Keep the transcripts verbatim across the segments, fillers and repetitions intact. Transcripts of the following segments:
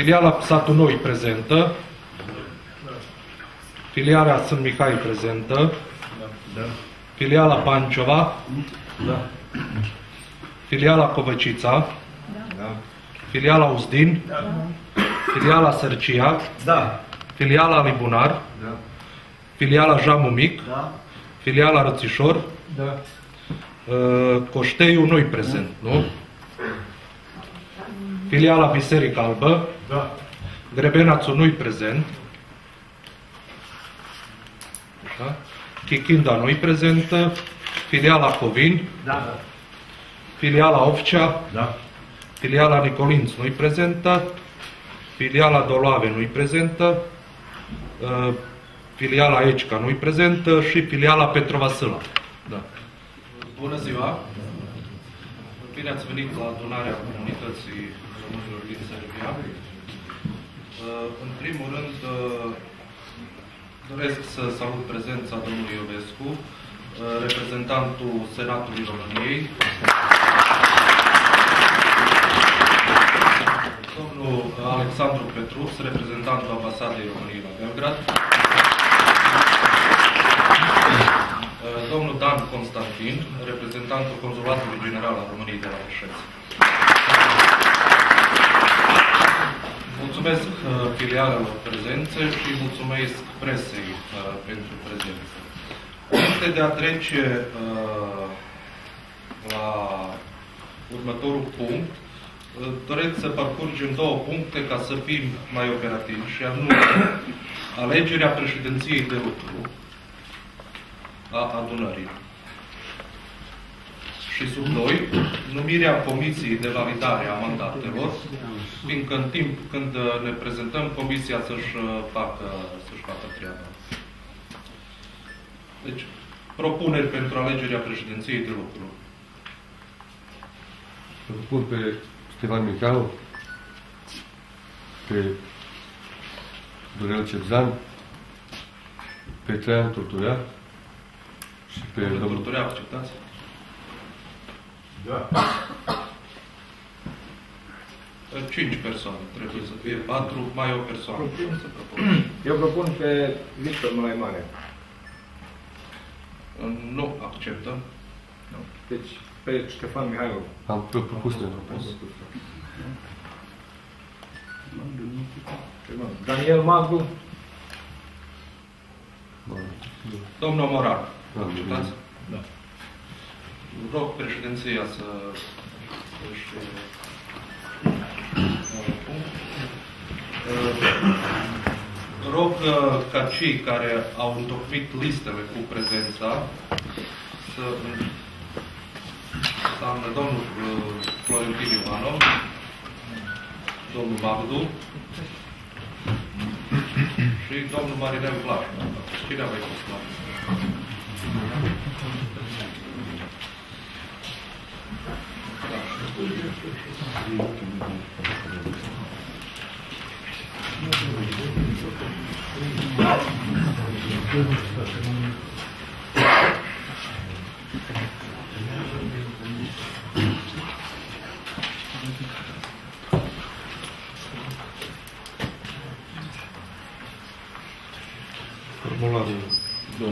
Filiala Satul Noi prezentă. Filiala Sânt Mihai prezentă. Da. Filiala Panciova. Da. Filiala Covăcița. Da. Filiala Uzdin. Da. Filiala Sărcia. Da. Filiala Libunar. Da. Filiala Jamu Mic. Da. Filiala Rățișor. Da. Coșteiul nu-i prezent, nu? Filiala Biserica Albă. Da. Grebenațul nu-i prezent. Așa. Chichinda nu-i prezentă. Filiala Covin. Da. Filiala Ofcea. Da. Filiala Nicolinț nu-i prezentă. Filiala Doloave nu-i prezentă. Filiala Ecica nu-i prezentă. Și filiala Petrova Sâla. Da. Bună ziua! Bine ați venit la adunarea comunității românilor din Serbia. În primul rând, doresc să salut prezența domnului Iovescu, reprezentantul Senatului României, domnul Alexandru Petrus, reprezentantul Ambasadei României la Belgrad, domnul Dan Constantin, reprezentantul Consulatului General al României de la Oșeț. Mulțumesc uh, filialelor prezențe și mulțumesc presei uh, pentru prezență. Înainte de a trece uh, la următorul punct, uh, doresc să parcurgem două puncte ca să fim mai operativi, și anume alegerea președinției de lucru a adunării. Și sub doi, numirea Comisiei de Validare a Mandatelor, fiindcă în timp când ne prezentăm, Comisia să-și facă, să-și facă treaba. Deci, propuneri pentru alegerea președinției de lucru. Propun pe Ștefan Michau, pe Dorel Cebzan, pe Traian Turturea și pe domnul Turturea, acceptați? Da. Cinci persoane. Trebuie să fie patru, mai o persoană. Propun. Să propun. Eu propun pe Victor Mulaimane. Nu acceptăm. Nu. Deci, pe Ștefan Mihailov. Am propus de propus. Daniel Magdu. Domnul Morar. Acceptați? Da. Rog președinția să își rog ca cei care au întocmit listele cu prezența să înseamnă domnul Florentin Ivanov, domnul Magdu și domnul Marinel Vlaș. Cine a mai fost la? Formularul doi.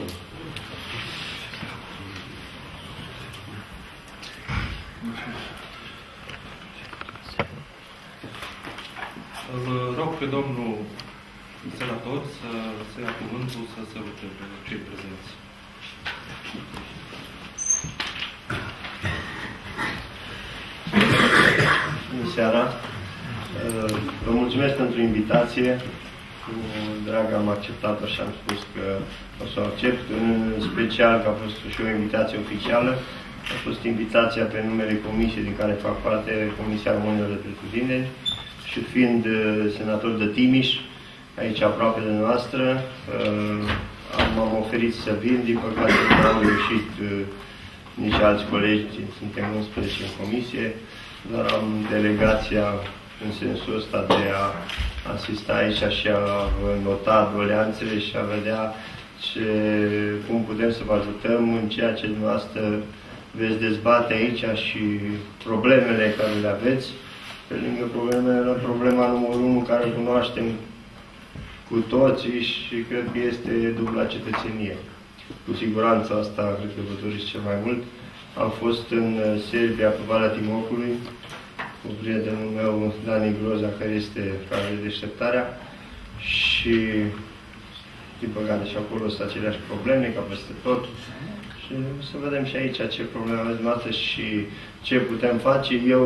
Îl rog pe domnul senator să se ia cuvântul, să se uite pe cei prezenți. Bună seara! Vă mulțumesc pentru invitație. Cu drag am acceptat-o și am spus că o să o accept. În special că a fost și o invitație oficială. A fost invitația pe numele comisiei din care fac parte, Comisia Românilor de Pretutindeni, și fiind senator de Timiș, aici aproape de noastră, m-am oferit să vin. Din păcate nu am reușit nici alți colegi, suntem unsprezece în comisie, dar am delegația în sensul ăsta de a asista aici și a nota doleanțele și a vedea ce, cum putem să vă ajutăm în ceea ce dumneavoastră veți dezbate aici și problemele care le aveți, pe lângă problemele, problema numărul unu care o cunoaștem cu toții și cred că este dubla cetățenie. Cu siguranță asta cred că vă doriți cel mai mult. Am fost în Serbia, pe Valea Timocului, cu prietenul meu, Dani Groza, care este care de deșteptarea și, din păcate, și acolo sunt aceleași probleme, ca peste tot. Și să vedem și aici ce probleme aveți dumneavoastră și ce putem face. Eu,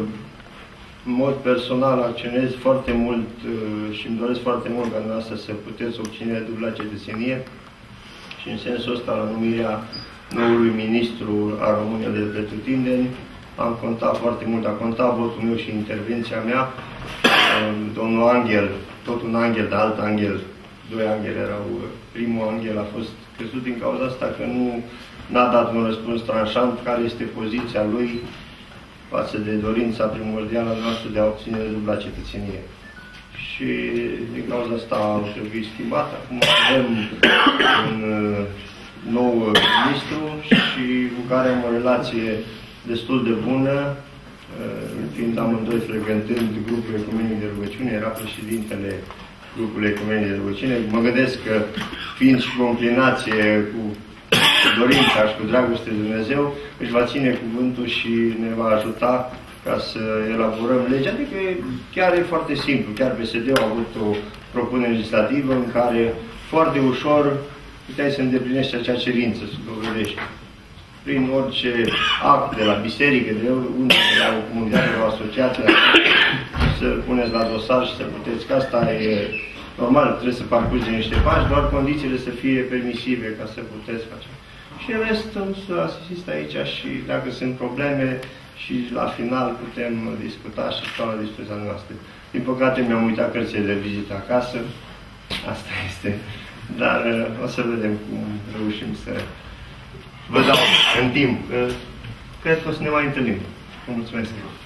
în mod personal, acționez foarte mult și îmi doresc foarte mult ca dumneavoastră să puteți obține dubla cetățenie și în sensul ăsta, la numirea noului ministru al României de pretutindeni, am contat foarte mult, a contat votul meu și intervenția mea. Domnul Angel, tot un angel, dar alt angel, doi angeli erau. Primul angel a fost căzut din cauza asta că nu n-a dat un răspuns tranșant care este poziția lui față de dorința primordială noastră de a obține dubla cetățenie. Și din cauza asta au trebuit schimbat. Acum avem un nou ministru și cu care am o relație destul de bună, fiind amândoi frecventând grupul ecumenic de rugăciune, era președintele grupului ecumenic de rugăciune. Mă gândesc că, fiind și cu o înclinație, cu dorința și cu dragoste de Dumnezeu, își va ține cuvântul și ne va ajuta ca să elaborăm legea. Adică chiar e foarte simplu. Chiar P S D-ul a avut o propunere legislativă în care foarte ușor puteai să îndeplinești acea cerință, să dovedești prin orice act de la biserică, de unde, de la o comunitate, de la o asociație, să puneți la dosar și să puteți, că asta e normal, trebuie să parcurgi niște pași, doar condițiile să fie permisive ca să puteți face. Și în rest, să asist aici și dacă sunt probleme și la final putem discuta și stau la dispoziția noastră. Din păcate mi-am uitat cărțile de vizită acasă, asta este, dar o să vedem cum reușim să vă dau în timp. Cred că o să ne mai întâlnim. Vă mulțumesc.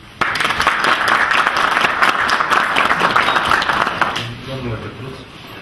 Domnule Petruț.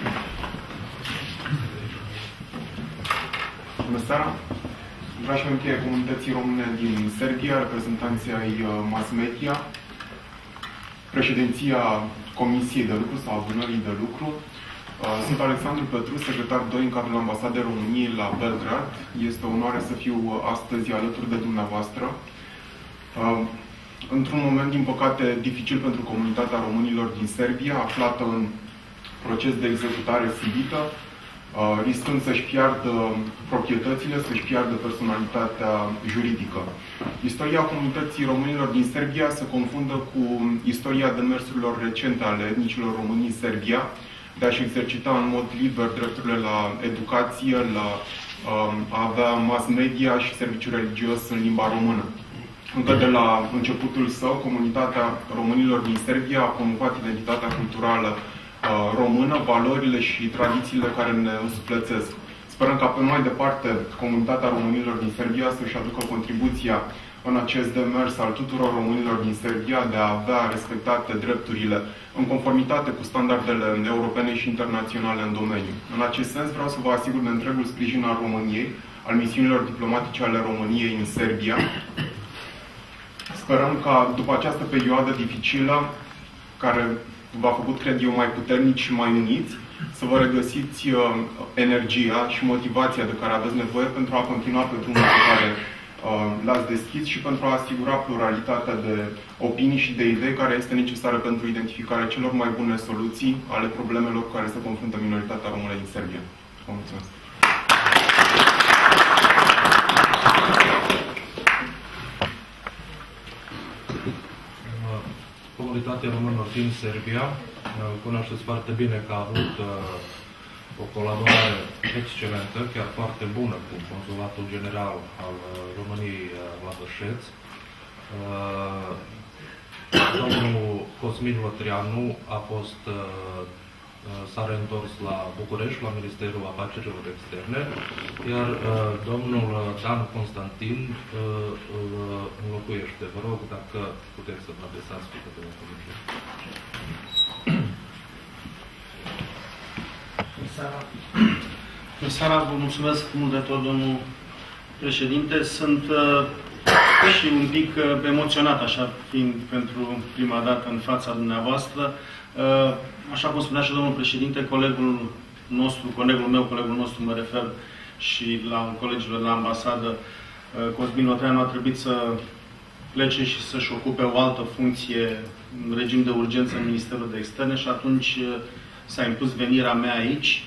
Bună seara! Vreau și încheie comunității române din Serbia, reprezentanții ai mass media, președinția Comisiei de Lucru sau Adunării de Lucru. Sunt Alexandru Petruț, secretar doi în cadrul Ambasadei României la Belgrad. Este o onoare să fiu astăzi alături de dumneavoastră. Într-un moment, din păcate, dificil pentru comunitatea românilor din Serbia, aflată în proces de executare sibită, riscând să-și piardă proprietățile, să-și piardă personalitatea juridică. Istoria comunității românilor din Serbia se confundă cu istoria demersurilor recente ale etnicilor români în Serbia, de a-și exercita în mod liber drepturile la educație, la um, a avea mass media și serviciu religios în limba română. Încă de la începutul său, comunitatea românilor din Serbia a promovat identitatea culturală uh, română, valorile și tradițiile care ne însuflețesc. Sperăm ca pe mai departe comunitatea românilor din Serbia să-și aducă contribuția în acest demers al tuturor românilor din Serbia de a avea respectate drepturile în conformitate cu standardele europene și internaționale în domeniu. În acest sens vreau să vă asigur de întregul sprijin al României, al misiunilor diplomatice ale României în Serbia. Sperăm ca după această perioadă dificilă, care v-a făcut, cred eu, mai puternici și mai uniți, să vă regăsiți uh, energia și motivația de care aveți nevoie pentru a continua pe drumul pe care l-ați deschis și pentru a asigura pluralitatea de opinii și de idei care este necesară pentru identificarea celor mai bune soluții ale problemelor cu care se confruntă minoritatea română din Serbia. Vă mulțumesc! Comunitatea română din Serbia, cunoașteți foarte bine că a avut o colaborare excelentă, chiar foarte bună, cu Consulatul General al României la Bășeț. Domnul Cosmin Lătrianu a fost, s-a reîntors la București, la Ministerul Afacerilor Externe, iar domnul Dan Constantin îl înlocuiește. Vă rog, dacă puteți să vă adresați cu câteva cuvinte. Bună seara, vă mulțumesc mult de tot, domnul președinte. Sunt uh, și un pic emoționat, așa, fiind pentru prima dată în fața dumneavoastră. Așa cum spunea și domnul președinte, colegul nostru, colegul meu, colegul nostru, mă refer și la colegilor de la ambasadă, Cosmin Lotreanu, a trebuit să plece și să-și ocupe o altă funcție în regim de urgență în Ministerul de Externe și atunci s-a impus venirea mea aici.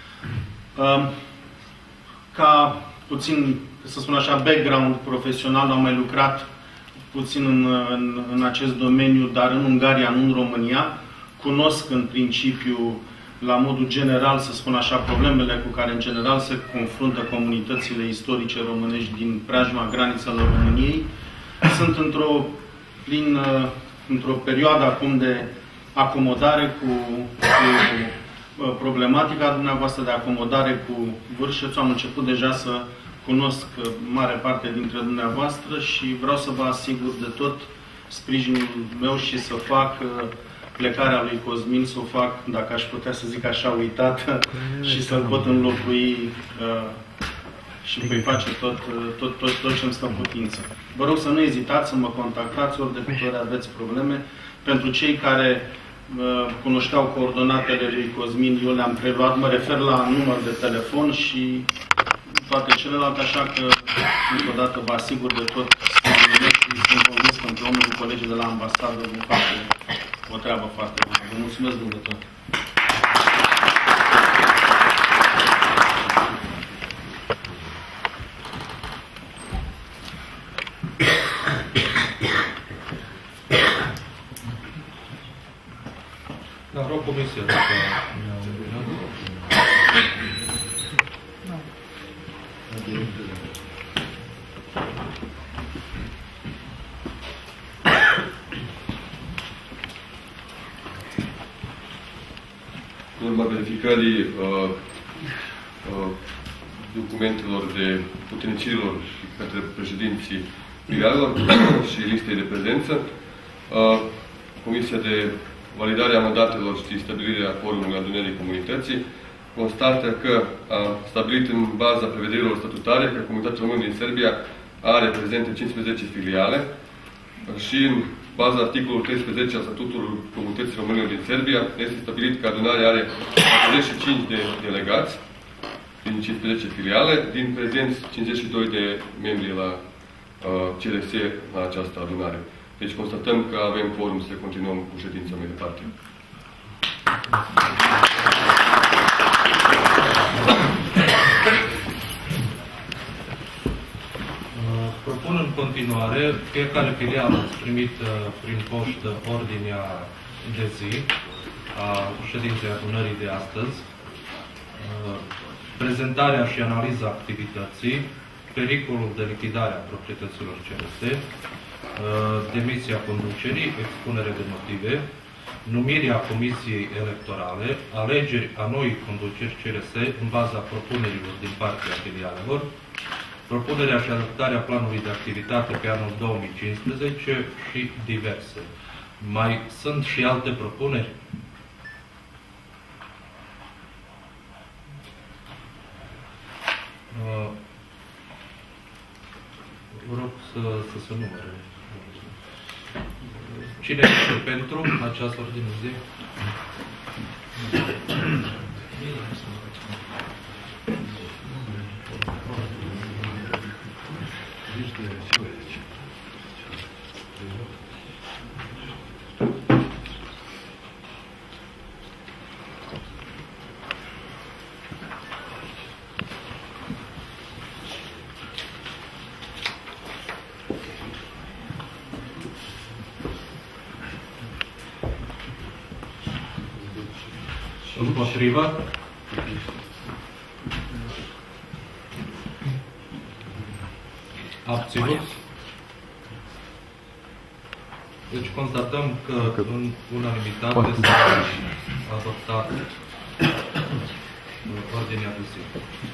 Ca puțin, să spun așa, background profesional, am mai lucrat puțin în, în, în acest domeniu, dar în Ungaria, nu în România. Cunosc în principiu, la modul general, să spun așa, problemele cu care în general se confruntă comunitățile istorice românești din preajma granițelor României. Sunt într-o plin, într-o perioadă acum de acomodare cu, cu problematica dumneavoastră, de acomodare cu Vârșețul. Am început deja să cunosc mare parte dintre dumneavoastră și vreau să vă asigur de tot sprijinul meu și să fac plecarea lui Cosmin, să o fac, dacă aș putea să zic așa, uitată și să-l pot înlocui uh, și voi face tot, tot, tot, tot ce îmi stă în putință. Vă rog să nu ezitați să mă contactați ori de câte ori aveți probleme. Pentru cei care uh, cunoșteau coordonatele lui Cosmin, eu le-am preluat, mă refer la număr de telefon și toate celelalte, așa că încă o dată vă asigur de tot sprijinul și sunt convins că împreună cu colegii de la ambasadă vom face o treabă foarte bună. Vă mulțumesc mult de tot. Da, rog comisia dacă În urma verificării uh, uh, documentelor de puternicilor și către președinții filialelor și listei de prezență, uh, Comisia de Validare a mandatelor și stabilirea quorumului adunării comunității constată că a stabilit în baza prevederilor statutare că Comunitatea Română din Serbia are prezente cincisprezece filiale și în baza articolului treisprezece al Statutului Comunității Române din Serbia este stabilit că adunarea are patruzeci și cinci de delegați din cincisprezece filiale, din prezenți cincizeci și doi de membri la uh, C R S la această adunare. Deci constatăm că avem quorum să continuăm cu ședința mai departe. Propun în continuare, fiecare filială ați primit prin poștă ordinea de zi a ședinței adunării de astăzi, prezentarea și analiza activității, pericolul de lichidare a proprietăților C R S, demisia conducerii, expunere de motive, numirea Comisiei Electorale, alegeri a noii conduceri C R S în baza propunerilor din partea filialelor, propunerea și adoptarea planului de activitate pe anul două mii cincisprezece și diverse. Mai sunt și alte propuneri? Vă rog să, să se numere. Cine este pentru această ordine de zi? Împotriva? Abținut? Deci constatăm că în unanimitate s-a adoptat ordinea de zi.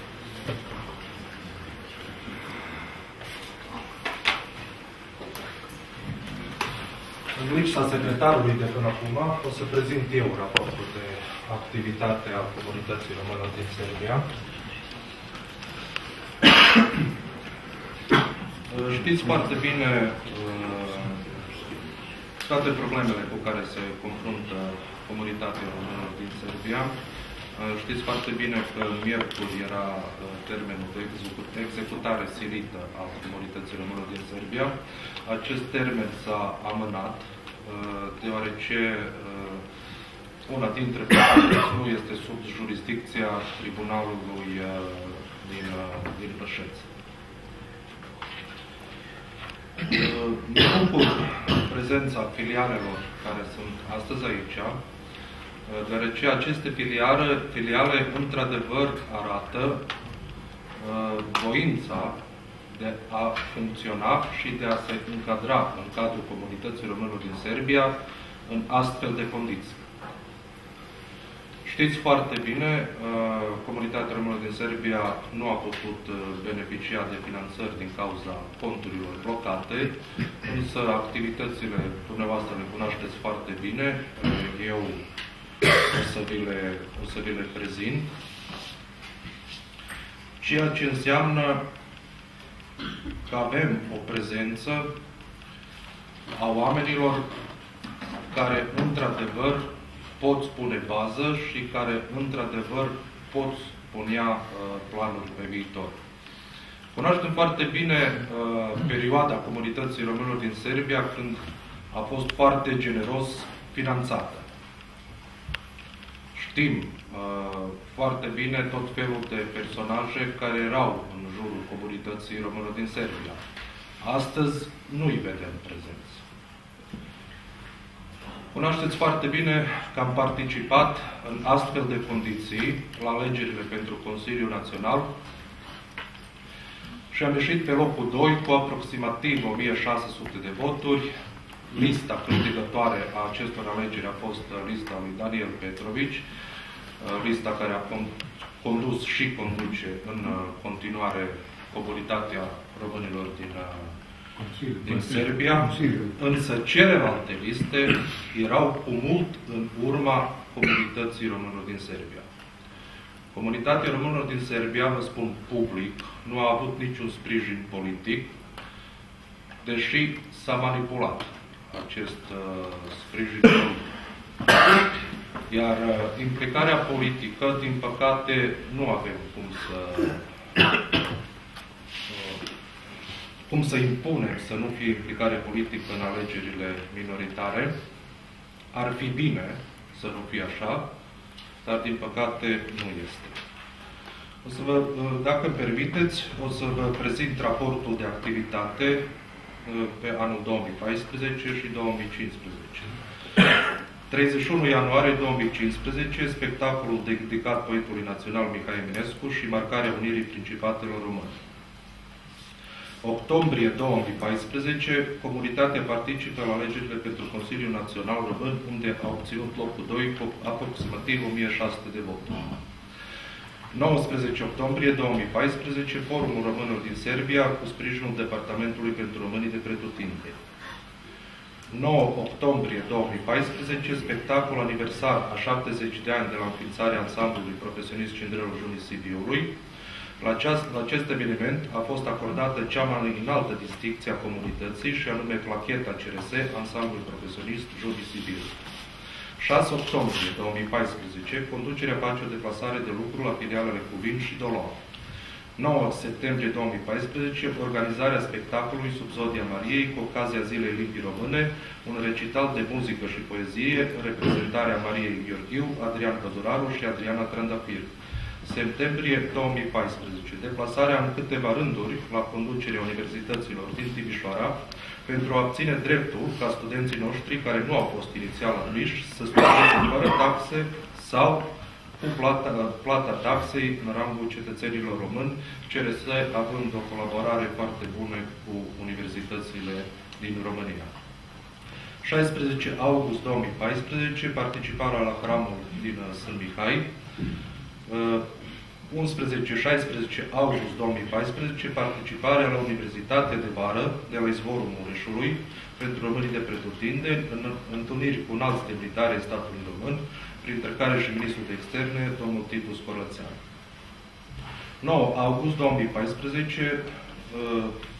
În lipsa secretarului de până acum, o să prezint eu raportul de activitate a comunității române din Serbia. Știți foarte bine toate problemele cu care se confruntă comunitatea română din Serbia. Știți foarte bine că miercuri era termenul de executare silită a comunității române din Serbia. Acest termen s-a amânat, deoarece una dintre comunități nu este sub jurisdicția tribunalului din, din Bășeț. Nu cu prezența filialelor care sunt astăzi aici, deoarece aceste filiale, filiale într-adevăr arată uh, voința de a funcționa și de a se încadra în cadrul comunității românilor din Serbia în astfel de condiții. Știți foarte bine, uh, comunitatea română din Serbia nu a putut uh, beneficia de finanțări din cauza conturilor blocate, însă activitățile dumneavoastră le cunoașteți foarte bine. Uh, eu O să, vi le, o să vi le prezint. Ceea ce înseamnă că avem o prezență a oamenilor care, într-adevăr, pot spune bază și care, într-adevăr, pot spunea uh, planuri pe viitor. Cunoaștem foarte bine uh, perioada comunității românilor din Serbia, când a fost foarte generos finanțată. Știm uh, foarte bine tot felul de personaje care erau în jurul comunității române din Serbia. Astăzi nu-i vedem prezenți. Cunoașteți foarte bine că am participat în astfel de condiții la alegerile pentru Consiliul Național și am ieșit pe locul doi cu aproximativ o mie șase sute de voturi. Lista câștigătoare a acestor alegeri a fost lista lui Daniel Petrovici, lista care a condus și conduce în continuare comunitatea românilor din, din Serbia, însă celelalte liste erau cu mult în urma comunității românilor din Serbia. Comunitatea românilor din Serbia, vă spun public, nu a avut niciun sprijin politic, deși s-a manipulat acest uh, sprijin politic. Iar uh, implicarea politică, din păcate, nu avem cum să uh, cum să impunem să nu fie implicare politică în alegerile minoritare. Ar fi bine să nu fie așa, dar din păcate nu este. O să vă, uh, dacă îmi permiteți, o să vă prezint raportul de activitate pe anul două mii paisprezece și două mii cincisprezece. treizeci și unu ianuarie două mii cincisprezece, spectacolul dedicat poetului național Mihai Eminescu și marcarea unirii Principatelor Române. Octombrie două mii paisprezece, comunitatea participă la alegerile pentru Consiliul Național Român, unde a obținut locul doi cu aproximativ o mie șase sute de voturi. nouăsprezece octombrie două mii paisprezece, Forumul Românilor din Serbia, cu sprijinul Departamentului pentru Românii de Pretutindeni. nouă octombrie două mii paisprezece, spectacol aniversar a șaptezeci de ani de la înființarea ansamblului profesionist Cindrelul Junii Sibiului. La, aceast, la acest eveniment a fost acordată cea mai înaltă distincție a comunității, și anume placheta C R S, ansamblul profesionist Junii Sibiului. șase octombrie două mii paisprezece, conducerea face o deplasare de lucru la filialele Cuvin și Dolor. nouă septembrie două mii paisprezece, organizarea spectacolului Sub Zodia Mariei, cu ocazia Zilei Limbii Române, un recital de muzică și poezie, în reprezentarea Mariei Gheorghiu, Adrian Căduraru și Adriana Trandafir. Septembrie două mii paisprezece, deplasarea în câteva rânduri la conducerea universităților din Timișoara, pentru a obține dreptul ca studenții noștri care nu au fost inițial admiși să studieze fără taxe sau cu plata, plata taxei în rangul cetățenilor români, C R S având o colaborare foarte bună cu universitățile din România. șaisprezece august două mii paisprezece, participarea la hramul din Sfânt Mihai. unsprezece șaisprezece august două mii paisprezece, participarea la Universitatea de Vară de la Izvorul Mureșului pentru românii de pretutindeni, în întâlniri cu înalți demnitari ai statului român, printre care și ministrul de externe, domnul Titu Scorățean. nouă august două mii paisprezece,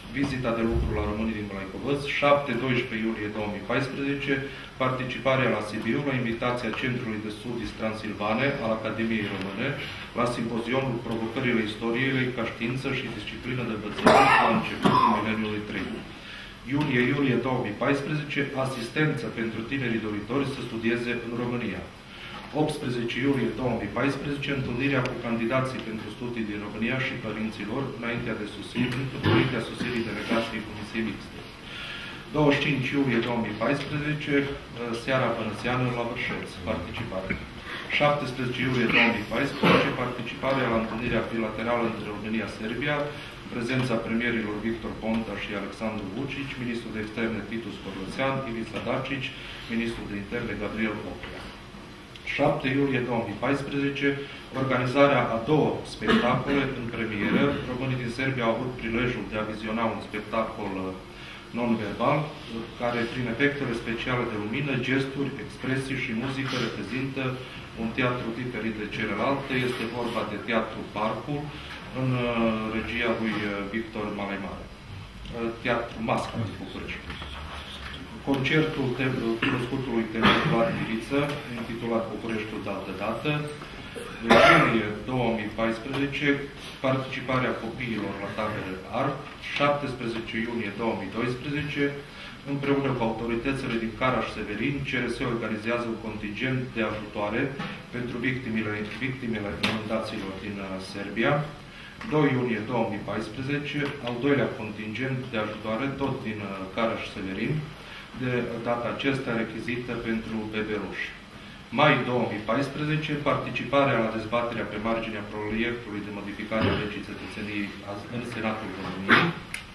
vizita de lucru la românii din Mlăicovăț, șapte doisprezece iulie două mii paisprezece, participarea la Sibiu la invitația Centrului de Studii Transilvane al Academiei Române la simpozionul Provocările istoriei ca știință și disciplină de învățământ la începutul mileniului trei. Iulie-iulie două mii paisprezece, asistență pentru tinerii doritori să studieze în România. optsprezece iulie două mii paisprezece, întâlnirea cu candidații pentru studii din România și părinților înaintea de susținere, înaintea susținerii delegației Comisiei Mixte. douăzeci și cinci iulie două mii paisprezece, seara pănățeană la Vârșeț, participare. șaptesprezece iulie două mii paisprezece, participarea la întâlnirea bilaterală între România-Serbia, prezența premierilor Victor Ponta și Alexandru Vucic, ministrul de externe Titus Corlățean, Ivica Dacic, ministrul de interne Gabriel Ocrea. șapte iulie două mii paisprezece, organizarea a două spectacole în premieră. Românii din Serbia au avut prilejul de a viziona un spectacol non-verbal, care prin efectele speciale de lumină, gesturi, expresii și muzică reprezintă un teatru diferit de celelalte. Este vorba de Teatru Parcul, în regia lui Victor Malaimare. Teatru Masca din București. Concertul cunoscutului tenor Vlad Iriță, intitulat Bucureștiul de altă dată, în iulie două mii paisprezece, participarea copiilor la tabere art, șaptesprezece iunie două mii doisprezece, împreună cu autoritățile din Caraș-Severin, C R S organizează un contingent de ajutoare pentru victimele, victimele inundațiilor din Serbia. doi iunie două mii paisprezece, al doilea contingent de ajutoare, tot din Caraș-Severin, de data acesta rechizită pentru bebeluși. Mai două mii paisprezece, participarea la dezbaterea pe marginea proiectului de modificare a legii cetățeniei în Senatul României,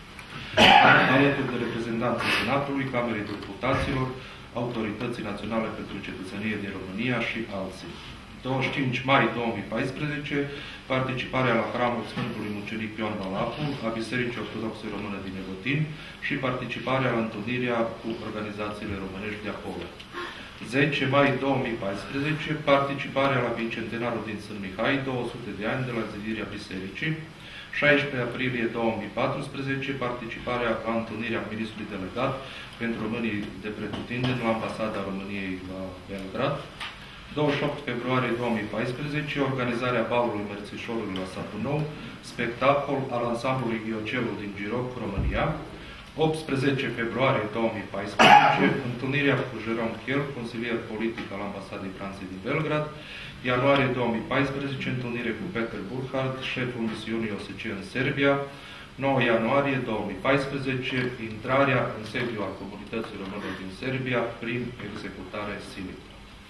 alături de reprezentanții Senatului, Camerei Deputaților, Autorității Naționale pentru Cetățenie din România și alții. douăzeci și cinci mai două mii paisprezece, participarea la Hramul Sfântului Mucenic Ioan Valacu a Bisericii Ortodoxe Române din Negotin și participarea la întâlnirea cu organizațiile românești de acolo. zece mai două mii paisprezece, participarea la bicentenarul din Sân Mihai, două sute de ani de la zidirea bisericii. șaisprezece aprilie două mii paisprezece, participarea la întâlnirea ministrului delegat pentru românii de pretutindeni la Ambasada României la Belgrad. douăzeci și opt februarie două mii paisprezece, organizarea balului Mărțișorului la Satul Nou, spectacol al ansamblului Ghiocelul din Giroc, România. optsprezece februarie două mii paisprezece, întâlnirea cu Jérôme Kiel, consilier politic al Ambasadei Franței din Belgrad. Ianuarie două mii paisprezece, întâlnire cu Peter Burkhardt, șeful misiunii O S C în Serbia. nouă ianuarie două mii paisprezece, intrarea în sediu al comunității române din Serbia prin executare silică.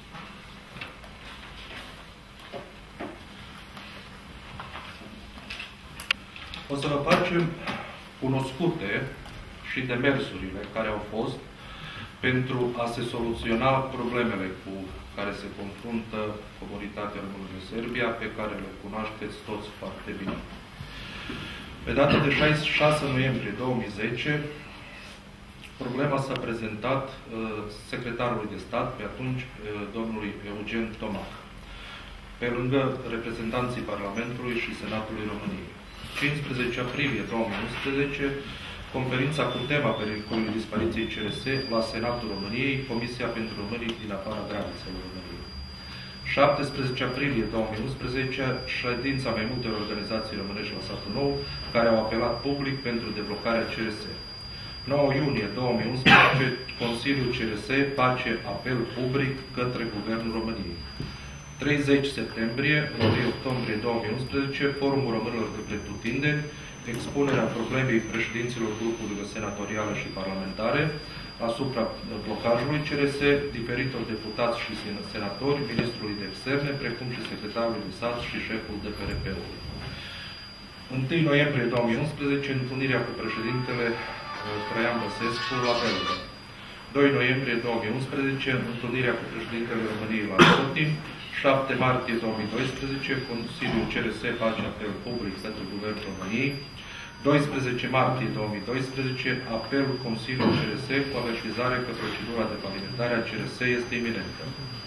O să vă facem cunoscute și demersurile care au fost pentru a se soluționa problemele cu care se confruntă comunitatea română din Serbia, pe care le cunoașteți toți foarte bine. Pe data de șase noiembrie două mii zece, problema s-a prezentat uh, secretarului de stat, pe atunci uh, domnului Eugen Tomac, pe lângă reprezentanții Parlamentului și Senatului României. cincisprezece aprilie două mii unsprezece, conferința cu tema pericolului dispariției C R S la Senatul României, Comisia pentru Românii din afara granițelor României. șaptesprezece aprilie două mii unsprezece, ședința mai multor organizații românești la Satul Nou, care au apelat public pentru deblocarea C R S. nouă iunie două mii unsprezece, Consiliul C R S face apel public către Guvernul României. treizeci septembrie, unu octombrie două mii unsprezece, Forumul Românilor de Pretutindeni, expunerea problemei președinților grupurilor senatoriale și parlamentare asupra blocajului C R S, diferitor deputați și senatori, ministrului de externe, precum și secretarului de stat și șeful D P R P-ului. întâi noiembrie două mii unsprezece, întâlnirea cu președintele Traian Băsescu la Belgrad. doi noiembrie două mii unsprezece, întâlnirea cu președintele României la Negotin. șapte martie două mii doisprezece, Consiliul C R S face apel public către Guvernul României. doisprezece martie două mii doisprezece, apelul Consiliului C R S cu avertizare că procedura de falimentare a C R S este iminentă.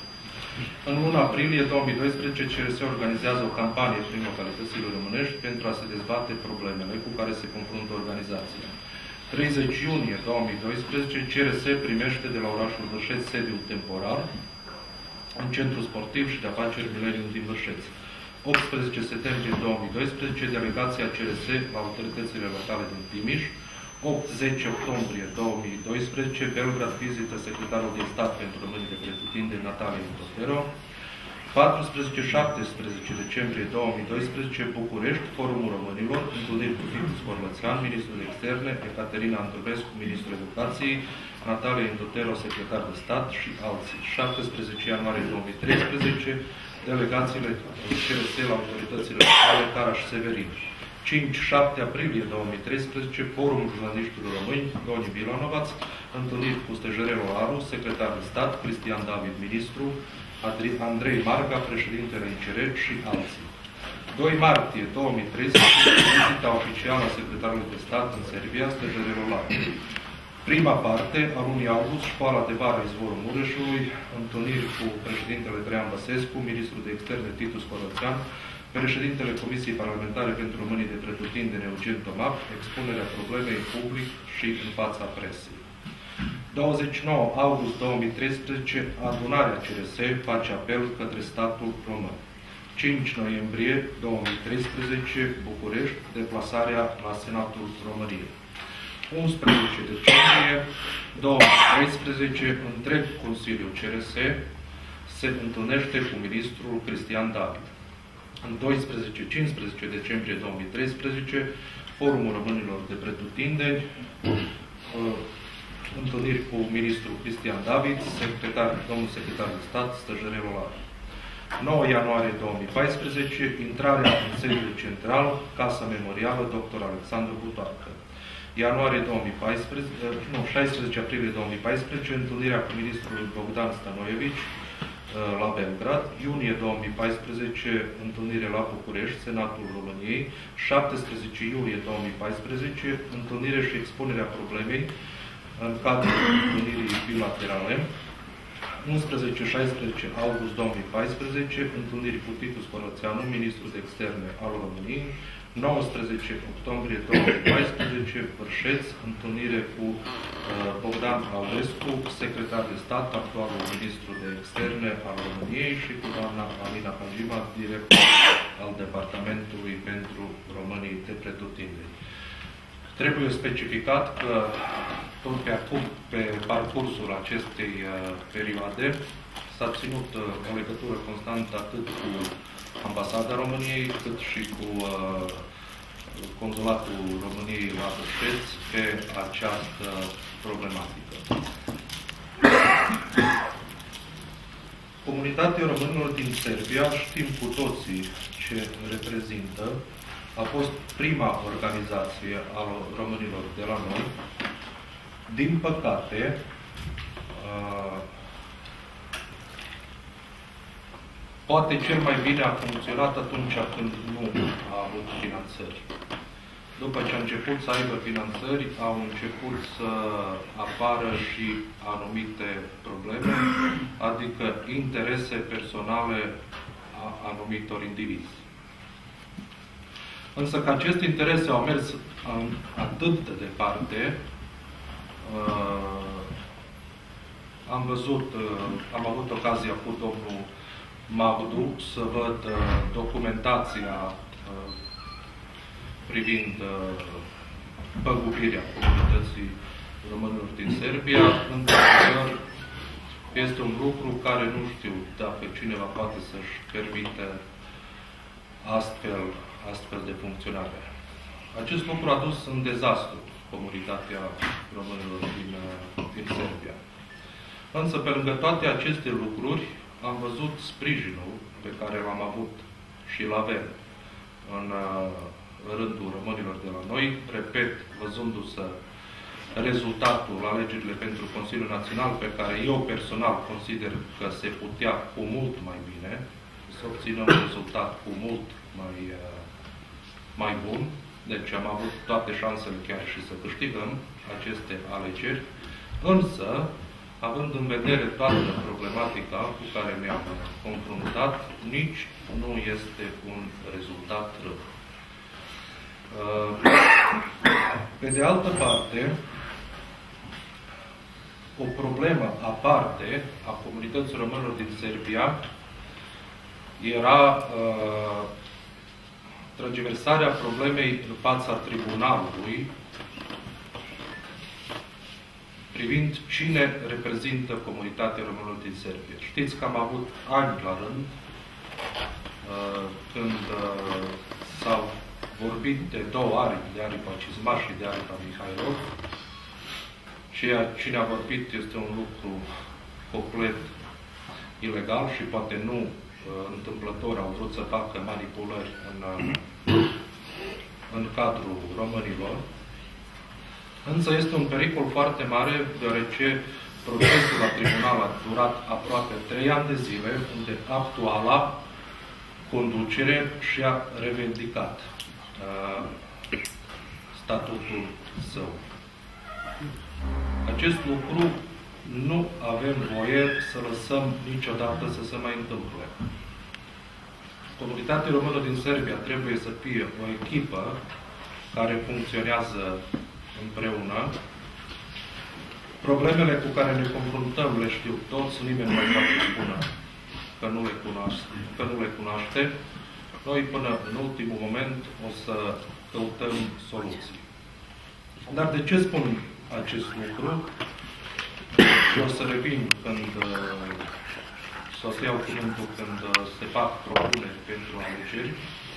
În luna aprilie două mii doisprezece, C R S organizează o campanie prin localitățile românești pentru a se dezbate problemele cu care se confruntă organizația. treizeci iunie două mii doisprezece, C R S primește de la orașul Vârșeț sediul temporar, un centru sportiv și de afaceri Millennium din Vârșeț. optsprezece septembrie două mii doisprezece, delegația C R S la autoritățile locale din Timiș. opt zece octombrie două mii doisprezece, Belgrad vizită secretarul de stat pentru românii de pretutindeni Natalia Intotero. paisprezece șaptesprezece decembrie două mii doisprezece, București, Forumul Românilor, întâlniri cu Titus Corlățean, ministrul de externe, Ecaterina Andrulescu, ministrul educației, Natalia Intotero, secretar de stat și alții. șaptesprezece ianuarie două mii treisprezece, delegațiile C R S la autoritățile locale, Caraș Severin. cinci șapte aprilie două mii treisprezece, Forumul Jurnaliștilor Români, Doni Milanovaț, întâlniri cu Stejerel Olaru, secretar de stat, Cristian David, ministru, Andrei Marga, președintele I C R și alții. doi martie două mii treisprezece, vizita oficială a secretarului de stat în Serbia, Stejerel Olaru. Prima parte, a lunii august, școala de vară Izvorul Mureșului, întâlniri cu președintele Traian Băsescu, ministrul de externe Titus Corlățean, președintele Comisiei Parlamentare pentru Românii de Pretutindeni Eugen Tomac, expunerea problemei public și în fața presei. douăzeci și nouă august două mii treisprezece, adunarea C R S face apel către statul român. cinci noiembrie două mii treisprezece, București, deplasarea la Senatul României. unsprezece decembrie două mii treisprezece, întreg Consiliul C R S se întâlnește cu ministrul Cristian David. În doisprezece cincisprezece decembrie două mii treisprezece, Forumul Românilor de Pretutindeni, întâlniri cu ministrul Cristian David, secretar, domnul secretar de stat, Stejerel Olaru. nouă ianuarie două mii paisprezece, intrarea în sediul central, Casa Memorială doctor Alexandru Butoarcă. Ianuarie două mii paisprezece, nu, șaisprezece aprilie două mii paisprezece, întâlnirea cu ministrul Bogdan Stanoievici la Belgrad. Iunie două mii paisprezece, întâlnire la București, Senatul României. șaptesprezece iulie două mii paisprezece, întâlnire și expunerea problemei în cadrul întâlnirii bilaterale. unsprezece șaisprezece august două mii paisprezece, întâlniri cu Titus Corlățeanu, ministrul de externe al României. nouăsprezece octombrie două mii paisprezece, Vârșeț, întâlnire cu uh, Bogdan Aulescu, secretar de stat, actualul ministru de externe al României, și cu doamna Alina Pajima, director al Departamentului pentru Românii de Pretutindeni. Trebuie specificat că tot pe acum, pe parcursul acestei uh, perioade, s-a ținut uh, o legătură constantă atât cu Ambasada României, cât și cu uh, Consulatul României la Vârșeț pe această problematică. Comunitatea românilor din Serbia, știm cu toții ce reprezintă, a fost prima organizație a românilor de la noi. Din păcate, uh, poate cel mai bine a funcționat atunci când nu a avut finanțări. După ce a început să aibă finanțări, au început să apară și anumite probleme, adică interese personale a anumitor indivizi. Însă că aceste interese au mers atât de departe, am văzut, am avut ocazia cu domnul Magdu să văd documentația privind păgubirea comunității românilor din Serbia. Într-adevăr, este un lucru care nu știu dacă cineva poate să-și permite astfel, astfel de funcționare. Acest lucru a dus în dezastru comunitatea românilor din, din Serbia. Însă, pe lângă toate aceste lucruri, am văzut sprijinul pe care l-am avut și îl avem în rândul românilor de la noi, repet, văzându-se rezultatul alegerile pentru Consiliul Național, pe care eu personal consider că se putea cu mult mai bine, să obținem un rezultat cu mult mai, mai bun. Deci am avut toate șansele chiar și să câștigăm aceste alegeri. Însă, având în vedere toată problematica cu care ne-am confruntat, nici nu este un rezultat rău. Pe de altă parte, o problemă aparte a comunității românilor din Serbia era uh, transversarea problemei în fața tribunalului privind cine reprezintă comunitatea românilor din Serbia. Știți că am avut ani la rând uh, când uh, s-au vorbit de două aripi, de aripa Cizma și de aripa Mihailov. Ceea cine a vorbit este un lucru complet ilegal și poate nu uh, întâmplător au vrut să facă manipulări în, uh, în cadrul românilor. Însă este un pericol foarte mare, deoarece procesul la tribunal a durat aproape trei ani de zile, unde actuala conducere și-a revendicat uh, statutul său. Acest lucru nu avem voie să lăsăm niciodată să se mai întâmple. Comunitatea română din Serbia trebuie să fie o echipă care funcționează împreună. Problemele cu care ne confruntăm le știu toți, nimeni nu mai poate spune că nu le cunoaște, că nu le cunoaște. Noi până în ultimul moment o să căutăm soluții. Dar de ce spun acest lucru? Și o să revin când să o să iau cuvântul când se fac propuneri pentru alegeri.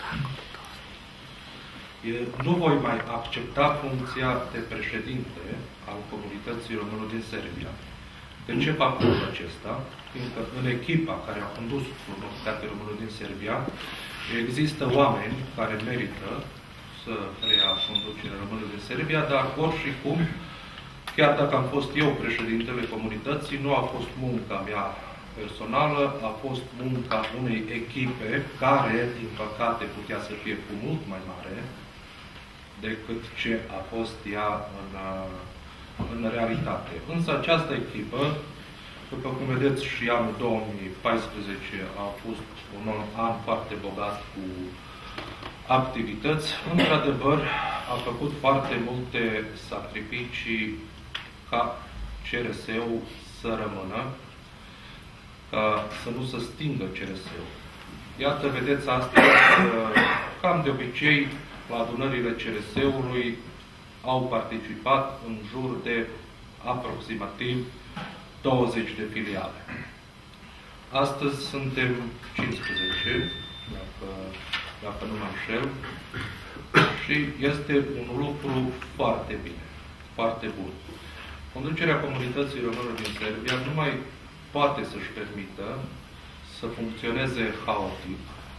Nu voi mai accepta funcția de președinte al comunității române din Serbia. De ce fac lucrul acesta? Fiindcă în echipa care a condus comunitatea română din Serbia există oameni care merită să preia conducerea română din Serbia, dar oricum, chiar dacă am fost eu președintele comunității, nu a fost munca mea personală, a fost munca unei echipe care, din păcate, putea să fie cu mult mai mare decât ce a fost ea în, în realitate. Însă această echipă, după cum vedeți, și anul două mii paisprezece a fost un an foarte bogat cu activități. Într-adevăr, a făcut foarte multe sacrificii ca C R S-ul să rămână, ca să nu se stingă C R S-ul. Iată, vedeți astăzi, cam de obicei, la adunările C R S-ului au participat în jur de aproximativ douăzeci de filiale. Astăzi suntem cincisprezece, dacă, dacă nu mă înșel, și este un lucru foarte bine, foarte bun. Conducerea comunității române din Serbia nu mai poate să-și permită să funcționeze haotic.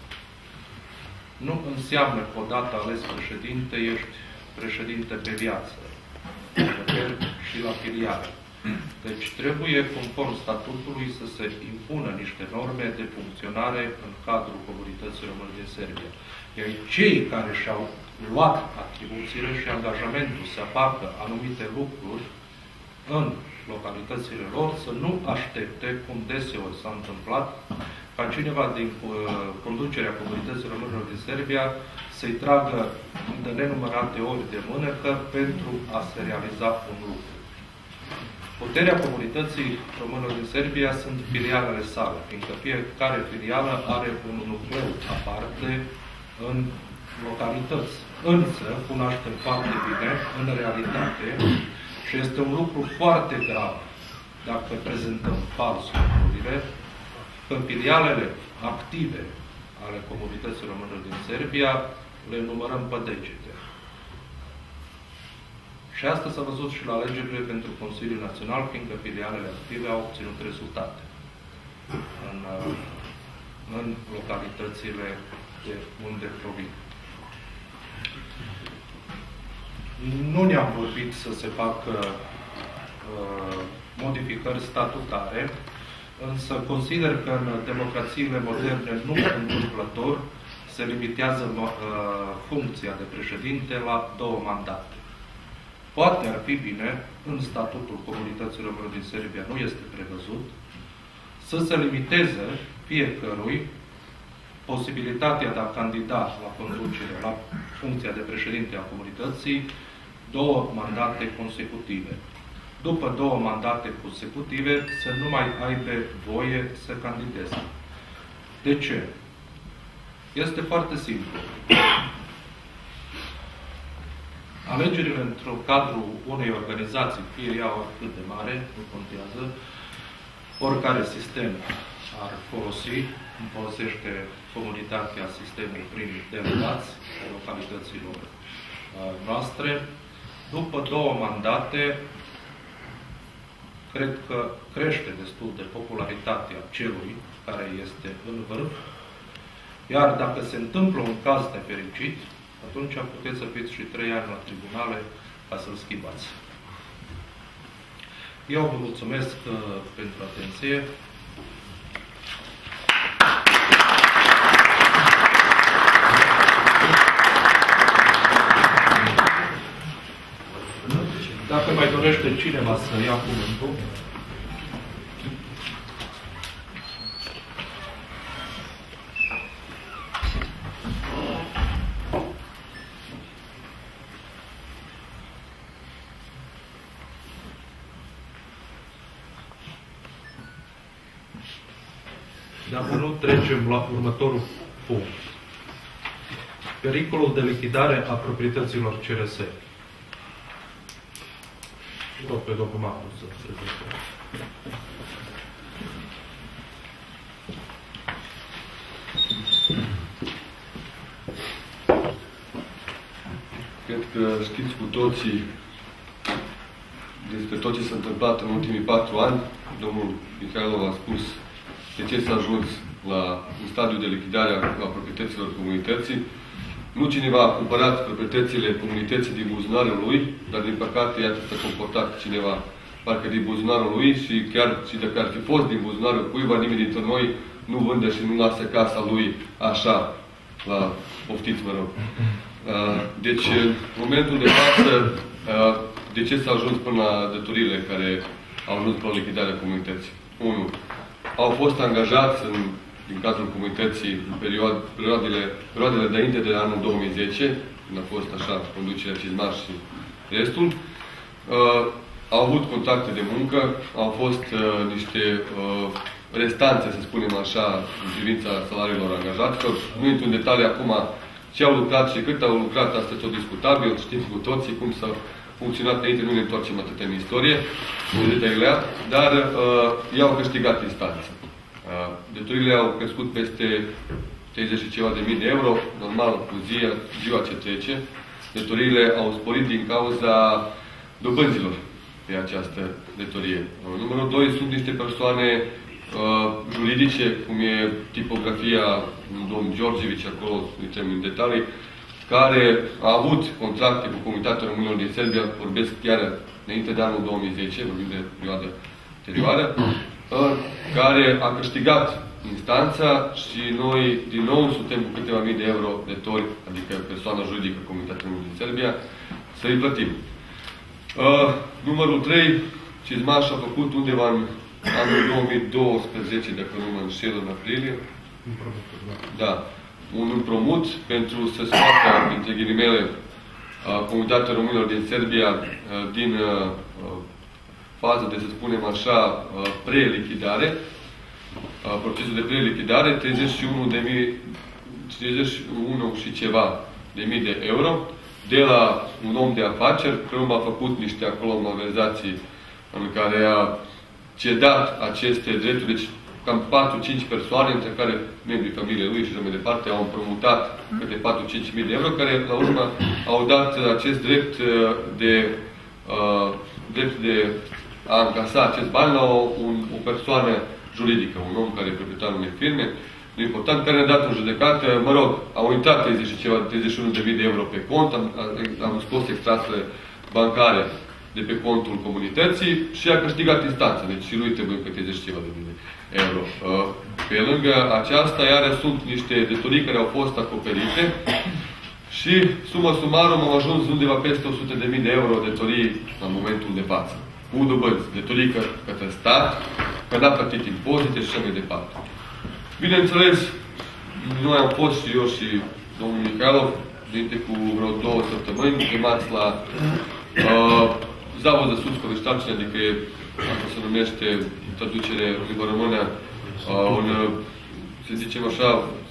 Nu înseamnă că odată ales președinte, ești președinte pe viață, și la filiale. Deci trebuie, conform statutului, să se impună niște norme de funcționare în cadrul comunității române din Serbia. Iar cei care și-au luat atribuțiile și angajamentul să facă anumite lucruri în localitățile lor, să nu aștepte, cum deseori s-a întâmplat, ca cineva din uh, conducerea comunității românilor din Serbia să-i tragă de nenumărate ori de mânecă pentru a se realiza un lucru. Puterea comunității românilor din Serbia sunt filialele sale, fiindcă fiecare filială are un nucleu aparte în localități. Însă, cunoaștem foarte bine, în realitate, și este un lucru foarte grav dacă prezentăm fals lucrurile, că filialele active ale comunității române din Serbia le numărăm pe degete. Și asta s-a văzut și la alegerile pentru Consiliul Național, fiindcă filialele active au obținut rezultate în, în localitățile de unde provin. Nu ne-am vorbit să se facă uh, modificări statutare, însă consider că în democrațiile moderne nu întâmplător se limitează uh, funcția de președinte la două mandate. Poate ar fi bine, în statutul comunității române din Serbia nu este prevăzut, să se limiteze fiecărui posibilitatea de a candida la conducere, la funcția de președinte a comunității, două mandate consecutive. După două mandate consecutive, să nu mai aibă voie să candideze. De ce? Este foarte simplu. Alegerile într-un cadru unei organizații, fie ea oricât de mare, nu contează, oricare sistem ar folosi, folosește comunitatea sistemului prin delegați ai localităților noastre. După două mandate, cred că crește destul de popularitatea celui care este în vârf, iar dacă se întâmplă un caz nefericit, atunci puteți să fiți și trei ani la tribunale ca să-l schimbați. Eu vă mulțumesc uh, pentru atenție. Dacă mai dorește cineva să ia cuvântul. Dacă nu, trecem la următorul punct. Pericolul de lichidare a proprietăților C R S. Rog pe domnul Marcu să se prezinte. Cred că știți cu toții despre tot ce s-a întâmplat în ultimii patru ani. Domnul Mihailov a spus de ce s-a ajuns la un stadiu de lichidare a proprietăților comunității. Nu cineva a cumpărat proprietățile comunității din buzunarul lui, dar din păcate, iată, s-a comportat cineva parcă din buzunarul lui și chiar și dacă ar fi fost din buzunarul cuiva, nimeni dintre noi nu vândă și nu lasă casa lui așa, la poftiți, mă rog. Deci, în momentul de față, de ce s-a ajuns până la datorile care au ajuns până la lichidarea comunității? unu. Au fost angajați în, din cadrul comunității în perioad, perioadele, perioadele înainte de anul două mii zece, când a fost așa conducerea Cizmaș și restul. Uh, au avut contracte de muncă, au fost uh, niște uh, restanțe, să spunem așa, în privința salariilor angajaților. Nu intru în detalii acum ce au lucrat și cât au lucrat, asta e tot discutabil, știm cu toții cum s-a funcționat înainte, nu ne întoarcem atât în istorie, în detaliile, dar uh, i-au câștigat instanță. Uh, Datorile au crescut peste treizeci și ceva de mii de euro, normal, cu ziua, ziua ce trece. Datoriile au sporit din cauza dobânzilor pe această datorie. Uh, numărul doi sunt niște persoane uh, juridice, cum e tipografia domnul Georgevici, acolo, zicem în detalii, care a avut contracte cu Comunitatea Românilor din Serbia, vorbesc chiar înainte de anul două mii zece, vorbim de perioada anterioară, care a câștigat instanța și noi, din nou, suntem cu câteva mii de euro de tori, adică persoana juridică Comunitatea Românilor din Serbia, să-i plătim. Uh, numărul trei, Cizmaș a făcut undeva în anul două mii douăsprezece, dacă nu mă înșel, în aprilie. Da. Un împrumut pentru să scoată, dintre ghilimele, Comunitatea Românilor din Serbia din fază de, să spunem așa, pre-lichidare, procesul de pre-lichidare, treizeci și unu de mii, treizeci și unu și ceva de mii de euro, de la un om de afaceri, care a făcut niște acolo malverzații în care a cedat aceste drepturi, deci cam patru-cinci persoane, între care membrii familiei lui și așa mai departe, au împrumutat câte patru-cinci mii de euro, care la urmă au dat acest drept de, uh, drept de a încasa acest bani la o, un, o persoană juridică, un om care e proprietarul unei firme, important, care ne-a dat în judecată, mă rog, au uitat treizeci și ceva, treizeci și unu de mii de euro pe cont, am, am scos extrasele bancare de pe contul comunității și a câștigat instanța. Deci și lui trebuie încă treizeci și ceva de mii de euro. Pe lângă aceasta, iară sunt niște datorii care au fost acoperite Și, summa summarum, am ajuns undeva peste o sută de mii de euro de datorii la momentul de față. Cu dobânzi, datorii că, către stat, că n-a plătit impozite și așa mai departe. Bineînțeles, noi am fost și eu și domnul Mihailov, dinte cu vreo două săptămâni, chemați la uh, Zavod de sus Coleștancine, adică asta se numește traducere în limba română, uh, un, să zicem așa,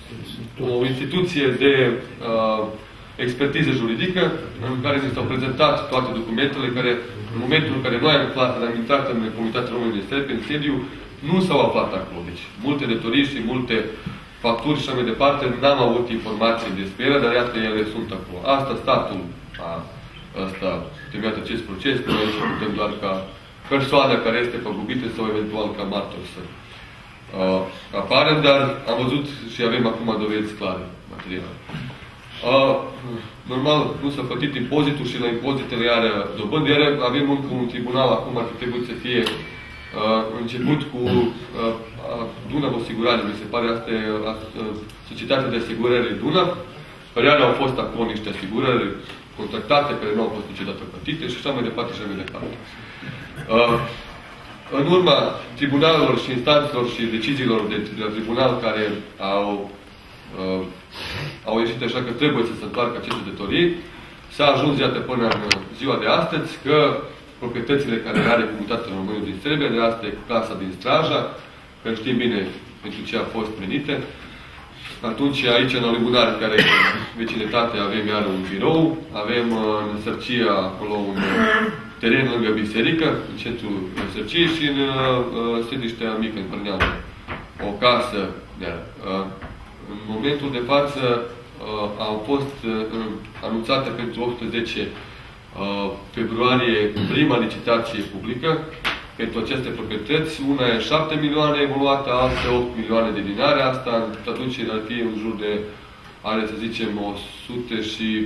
o instituție de uh, expertiză juridică în care ne s-au prezentat toate documentele care, în momentul în care noi am, aflat, am intrat în Comunitatea Română de Serbia, în sediu, nu s-au aflat acolo. Deci, multe datorii și multe facturi și așa mai departe, n-am avut informații despre ele, dar iată, ele sunt acolo. Asta, statul a asta, terminat acest proces, că noi putem doar ca persoana care este păgubită sau eventual ca martor să uh, apară, dar am văzut și avem acum dovezi clare materiale. Uh, normal, nu s-a plătit impozitul și la impozitele are dobândă, iar avem încă un tribunal acum, ar fi trebuit să fie uh, început cu uh, Dunav Asigurare, mi se pare, asta e uh, Societatea de Asigurări Dunav, care au fost acolo niște asigurări contractate, care nu au fost niciodată plătite și așa mai departe și așa mai departe. Uh, în urma tribunalelor și instanțelor și deciziilor de, de la tribunal care au uh, au ieșit așa că trebuie să se întoarcă aceste datorii, s-a ajuns, iată, până în ziua de astăzi, că proprietățile care le are Comunitatea Română din Serbia, de asta e casa din Straja, că știm bine pentru ce a fost plenite. Atunci, aici, în Alibunar, care e vecinătate, avem iar un birou, avem în Sărcia, acolo, un teren lângă biserică, în centrul Sărciei și în uh, sediștea mică, în Părneală. O casă de uh, În momentul de față uh, au fost uh, anunțate pentru opt sute zece uh, februarie prima licitație publică pentru aceste proprietăți. Una e șapte milioane evoluată, alta opt milioane de dinare. Asta atunci ar fi în jur de, are să zicem, o sută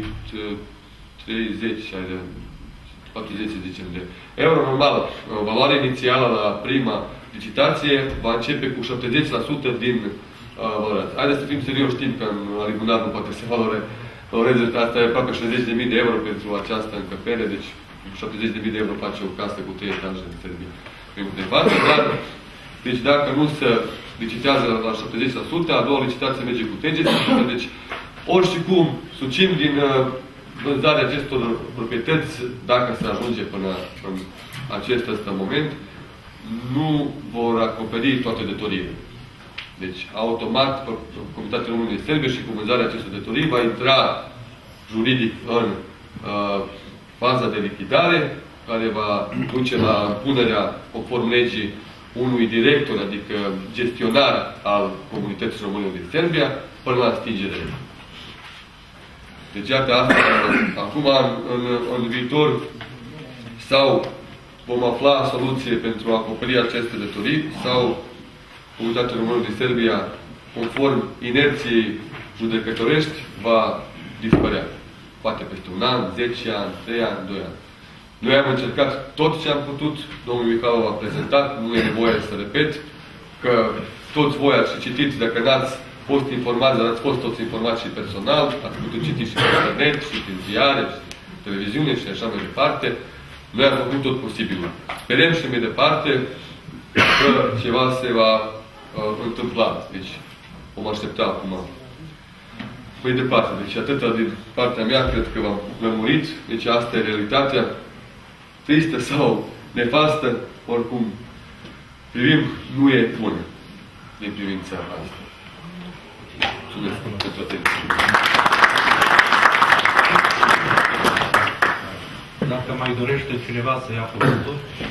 treizeci, patruzeci, să zicem, de euro. Normal, valoarea inițială la prima licitație va începe cu șaptezeci la sută din valorat. Haideți să fim serioși, știm că în Alibunar nu poate să valore, valoreze, asta e aproape șaizeci de mii de euro pentru această încăpere, deci șaptezeci de mii de euro face o casă cu trei etaje în Serbia. De față, dar, deci dacă nu se licitează la șaptezeci la sută, a doua licitație merge cu treizeci la sută, deci oricum sucim din vânzarea acestor proprietăți, dacă se ajunge până în acest ăsta moment, nu vor acoperi toate datoriile. Deci, automat, Comunitatea Română din Serbia și cu vânzarea acestor datorii va intra juridic în uh, faza de lichidare, care va duce la punerea, conform legii, unui director, adică gestionar al Comunității Române din Serbia, până la stingere. Deci, iată asta, acum, în, în, în viitor, sau vom afla soluție pentru a acoperi aceste datorii, sau Comunitatea Română din Serbia, conform inerției judecătorești, va dispărea. Poate peste un an, zece ani, trei ani, doi ani. Noi am încercat tot ce am putut, domnul Mihailov a prezentat, nu e nevoie să repet, că toți voi ați citit, dacă n-ați fost informați, dar ați fost toți informați și personal, ați putut citi și pe internet, și prin ziare, și televiziune, și așa mai departe. Noi am făcut tot posibilul. Sperăm și mai departe că ceva se va uh, întâmpla. Deci, vom aștepta acum. Mai departe. Deci, atâta din partea mea, cred că v-am lămurit. Deci, asta e realitatea. Tristă sau nefastă, oricum, privim, nu e bună din privința asta. Mulțumesc pentru atenție. Dacă mai dorește cineva să ia cuvântul.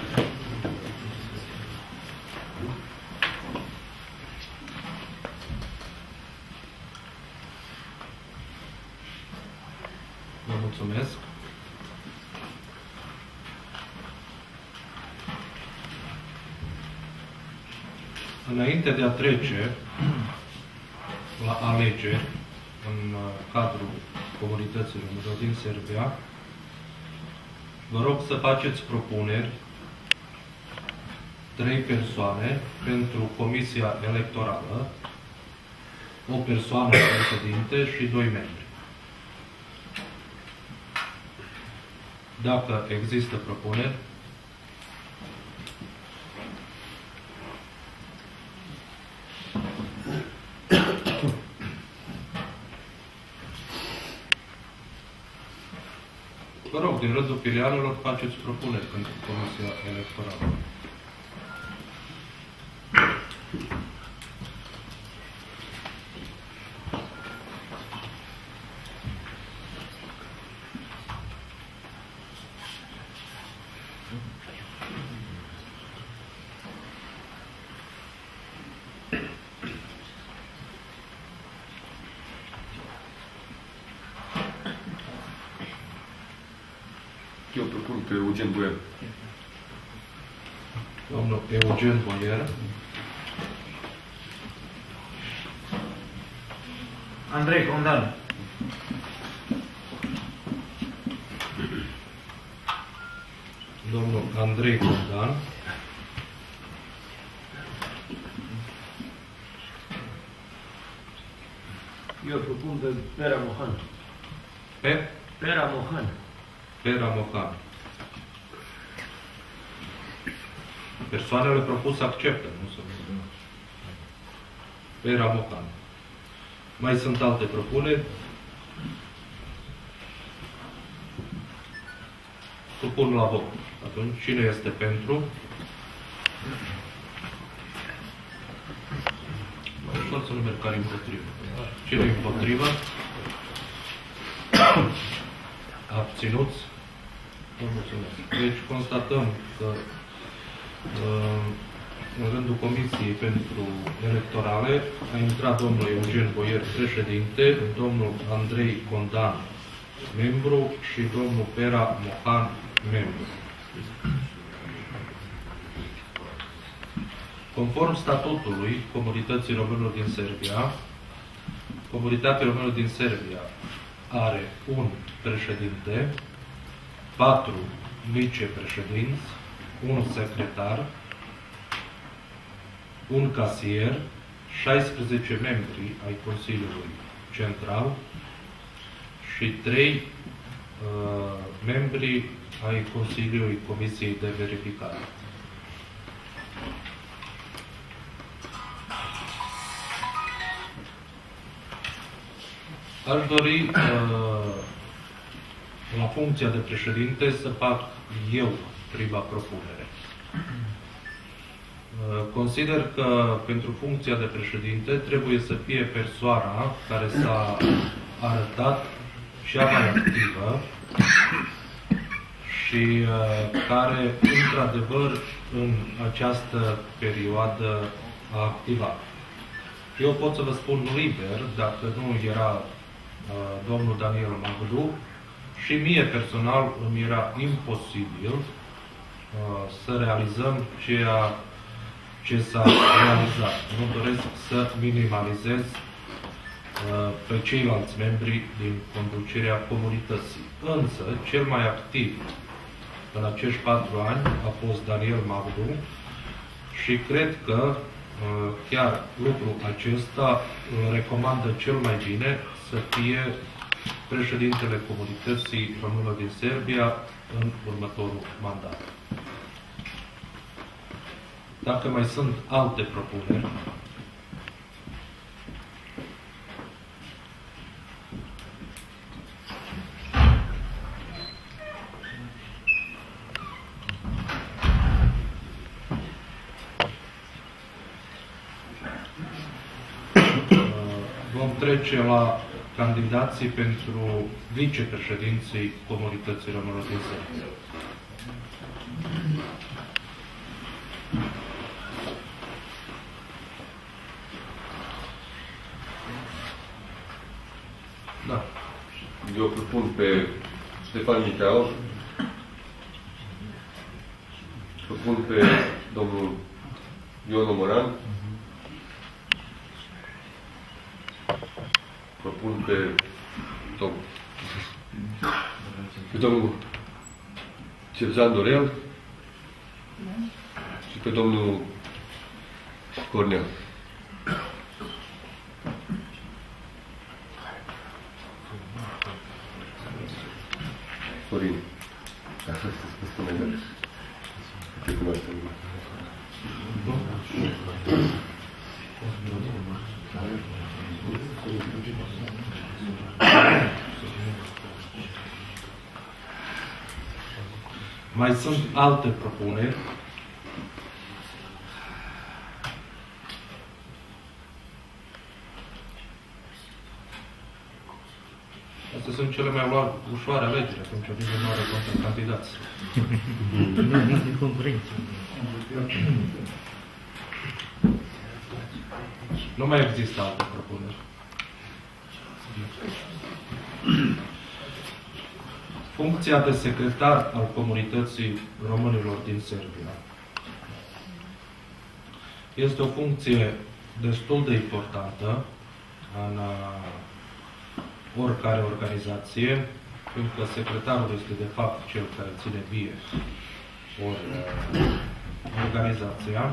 Vă mulțumesc. Înainte de a trece la alegeri în cadrul comunității române din Serbia, vă rog să faceți propuneri trei persoane pentru Comisia Electorală, o persoană președinte și doi membri. Dacă există propuneri, vă rog, din rândul filialelor, faceți propuneri pentru Comisia Electorală. Eu propun pe Eugen Boier. Domnul Eugen Boier. Andrei Condan. Domnul Andrei Condan. Eu propun pe Pera Mohan. Pe? Pera Mohan. Pera Mohan. Persoanele propuse acceptă, nu se Pera Mohan. Mai sunt alte propuneri? Supun la vot. Atunci, cine este pentru? Ușor să nu merg care împotrivă. Cine e împotrivă? Abținuți? Vă mulțumesc. Deci constatăm că în rândul Comisiei pentru Electorale a intrat domnul Eugen Boier, președinte, domnul Andrei Condan, membru, și domnul Pera Mohan, membru. Conform statutului Comunității Românilor din Serbia, Comunitatea Românilor din Serbia are un președinte, patru vicepreședinți, un secretar, un casier, șaisprezece membri ai Consiliului Central și trei uh, membri ai Consiliului Comisiei de Verificare. Aș dori uh, la funcția de președinte să fac eu prima propunere. Uh, consider că pentru funcția de președinte trebuie să fie persoana care s-a arătat cea mai activă și uh, care, într-adevăr, în această perioadă a activat. Eu pot să vă spun liber, dacă nu era domnul Daniel Magdu, și mie personal îmi era imposibil uh, să realizăm ceea ce s-a realizat. Nu doresc să minimalizez uh, pe ceilalți membri din conducerea comunității. Însă, cel mai activ în acești patru ani a fost Daniel Magdu și cred că uh, chiar lucrul acesta îl recomandă cel mai bine să fie președintele Comunității Românilor din Serbia în următorul mandat. Dacă mai sunt alte propuneri, vom trece la candidații pentru vicepreședinții Comunității Românilor din Serbia. Da. Eu propun pe Ștefan Michael, propun pe domnul Ion Omoran, propun pe domnul, pe domnul Cezan Dorel și pe domnul Cornel. Sorin. Așa se spune mai mult. Te cunoaștem. Mai sunt alte propuneri. Astea sunt cele mai ușoare alegeri, atunci nimeni nu are contracandidați. Nu, nici de concurență. Nu mai există alte propuneri. Funcția de secretar al comunității românilor din Serbia este o funcție destul de importantă în oricare organizație, fiindcă secretarul este de fapt cel care ține vie ori organizația.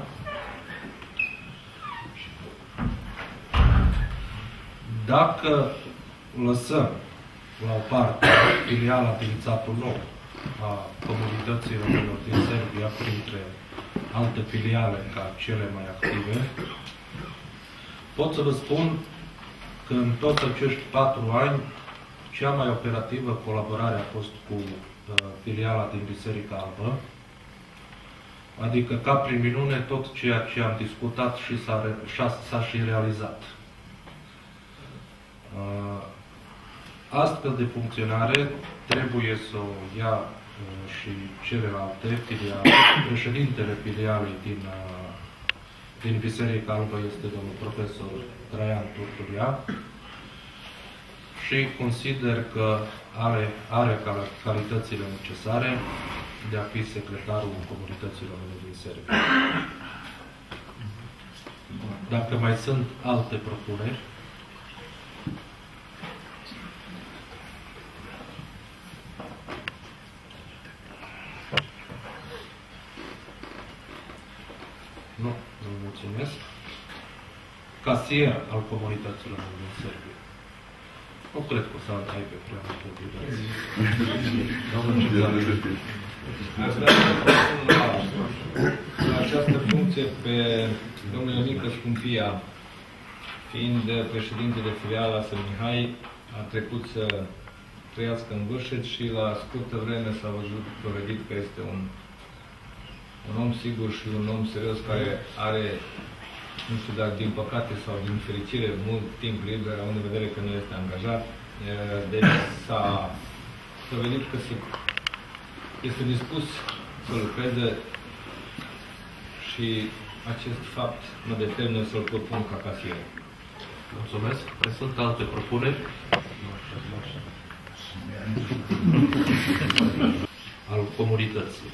Dacă lăsăm la o parte filiala din Țatul Nou a comunității românilor din Serbia printre alte filiale ca cele mai active, pot să vă spun că în toți acești patru ani cea mai operativă colaborare a fost cu uh, filiala din Biserica Albă, adică ca prin minune tot ceea ce am discutat și s-a și realizat. Uh, Astfel de funcționare trebuie să o ia uh, și celelalte filiale. Președintele filialei din, uh, din Biserica Albă este domnul profesor Traian Turturia și consider că are, are calitățile necesare de a fi secretarul comunității române din Serbia. Dacă mai sunt alte propuneri, nu, nu mulțumesc. Casier al comunităților din Serbia. Nu cred că o să aibă prea multe obligații. Aș vrea să propun la, la această funcție pe domnul Ionica Scumpia, fiind președinte de filiala Săl Mihai, a trecut să trăiască în Vârșet și la scurtă vreme s-a văzut dovedit că este un un om sigur și un om serios care are, nu știu dacă din păcate sau din fericire, mult timp liber, având în vedere că nu este angajat. Deci s-a dovedit că se, este dispus să lucreze și acest fapt mă determină să-l propun ca casier. Mulțumesc. Mai sunt alte propuneri? Al comunității.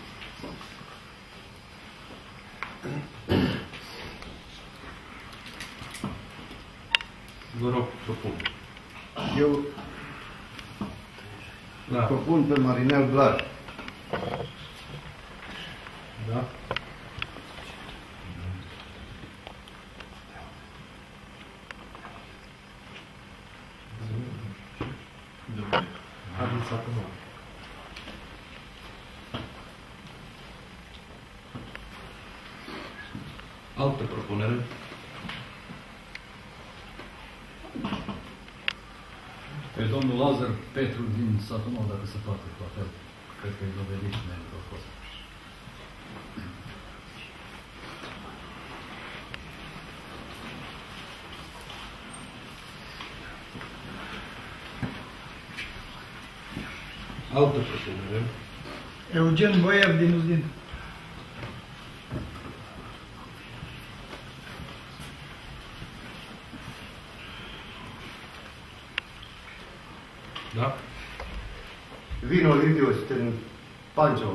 Vă rog, propun. Eu Da. propun pe Marinel Blaj. Da? Haideți acum. Altă propunere? Pe domnul Lazar Petru din satul Nou, dacă se poate, la fel. Cred că e dovedit și mai a fost. Altă propunere? Eugen Boier din Uzdin. Da? Vino Livius din Panceo.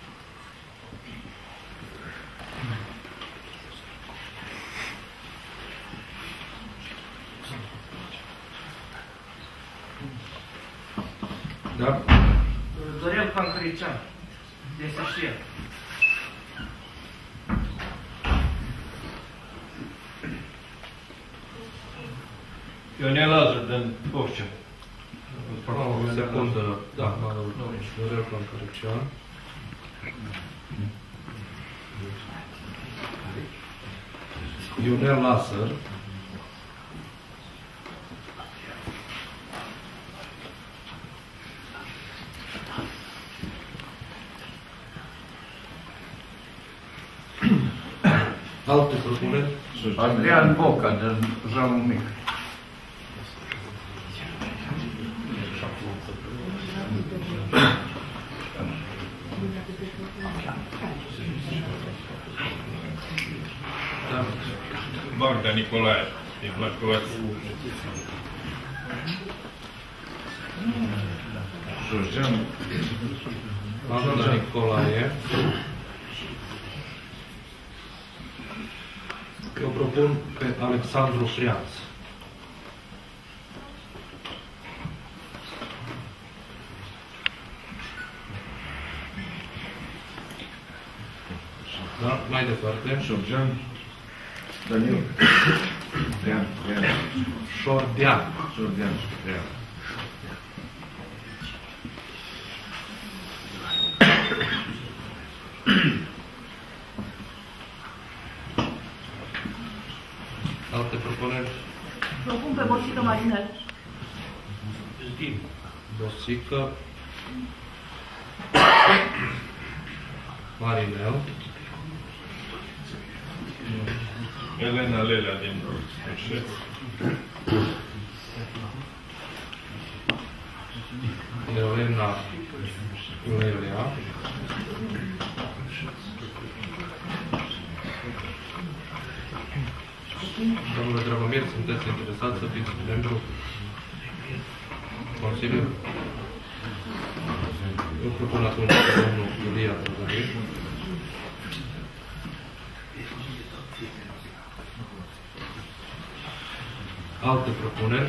Da? Dorel Pancărician, de Sășia. Ionel Lazar din Foșcea. O secundă, da, Dorel Pancărician. Ionel Lazar, alte propuneri? Adrian Boca, de Jamul Mic. Magda Nicolae, din Blacăveț. Magda Nicolae. Eu propun pe Alexandru Freanț. Da, mai departe. Șorgean. Daniel. Dean. Șordean. Șordean. Dean. Alte propuneri? Propun pe Bosică Marinel. Bosică Marinel. Elena Lelea din Șeț. Elena Lelea. Domnule Dragomir, sunteți interesați să fiți membru Consiliului? Eu propun atunci pe domnul Iulia Dragomir. Alte propuneri?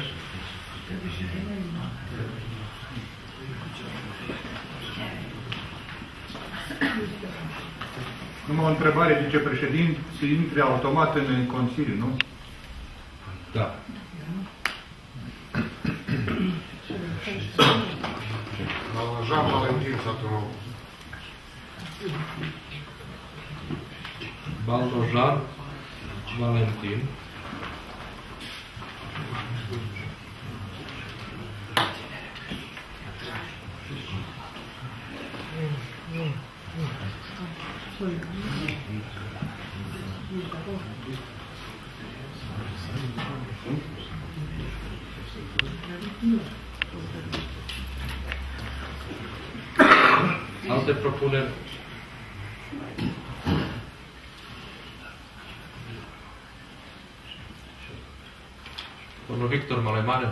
Numai o întrebare, vicepreședinte, se intre automat în Consiliu, nu? Da. Jean Valentin Saturnou. Baldojar Valentin. Alte propuneri? Domnul Victor Malemare?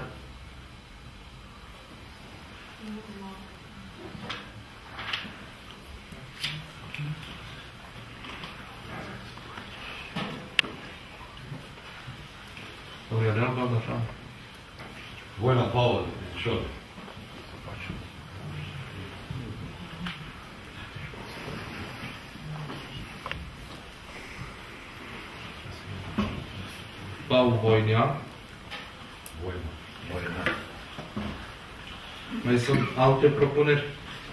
Domnul Ionel Baldașan? Voina Paul, Șor. Paul Voinea. Voina. Voina. Mai sunt alte propuneri?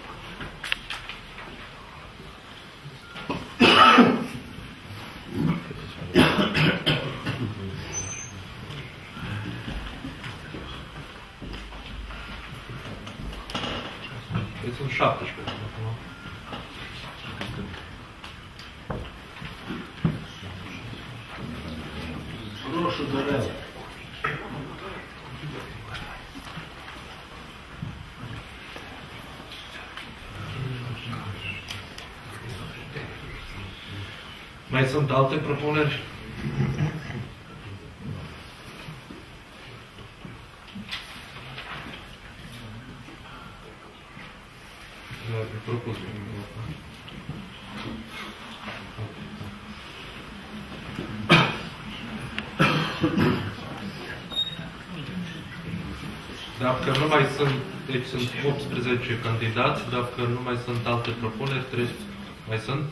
Deci sunt șaptesprezece. Roșu Dorel. Mai sunt alte propuneri? Propus. Dacă nu mai sunt, deci sunt optsprezece candidați, dacă nu mai sunt alte propuneri, trece, mai sunt?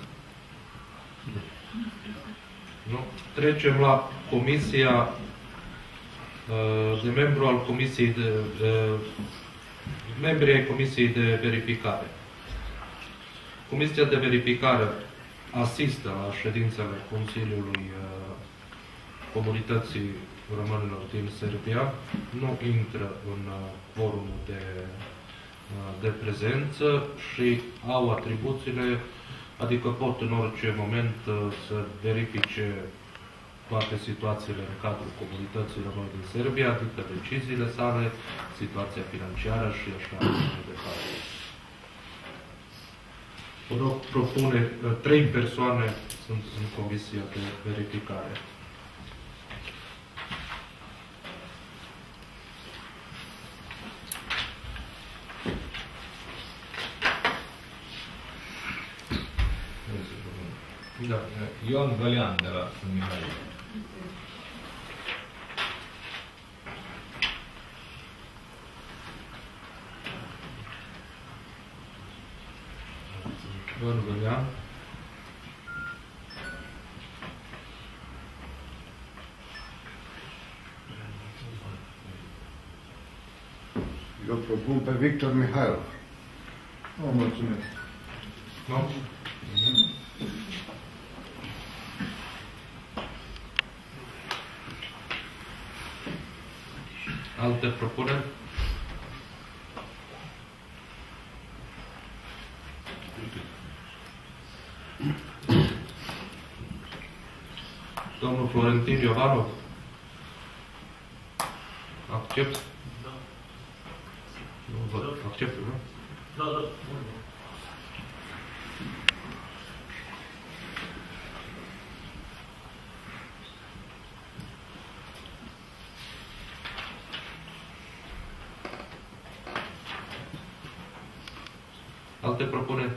Nu? Trecem la comisia de membru al comisiei de, de membrii ai comisiei de verificare. Comisia de verificare asistă la ședințele Consiliului uh, Comunității Românilor din Serbia, nu intră în uh, quorumul de, uh, de prezență și au atribuțiile, adică pot în orice moment uh, să verifice toate situațiile în cadrul Comunității Române din Serbia, adică deciziile sale, situația financiară și așa mai departe. Vă rog, propune, trei persoane sunt în comisia de verificare. Da, Ion Vălean de la Sfânt Mihai. Ion Vălean. Eu propun pe Victor Mihailov. O, mulțumesc. Nu? Alte propuneri? Domnul Florentin Iovanov? Accept? Da. Nu văd. Accept, nu? Da, da. Alte propuneri?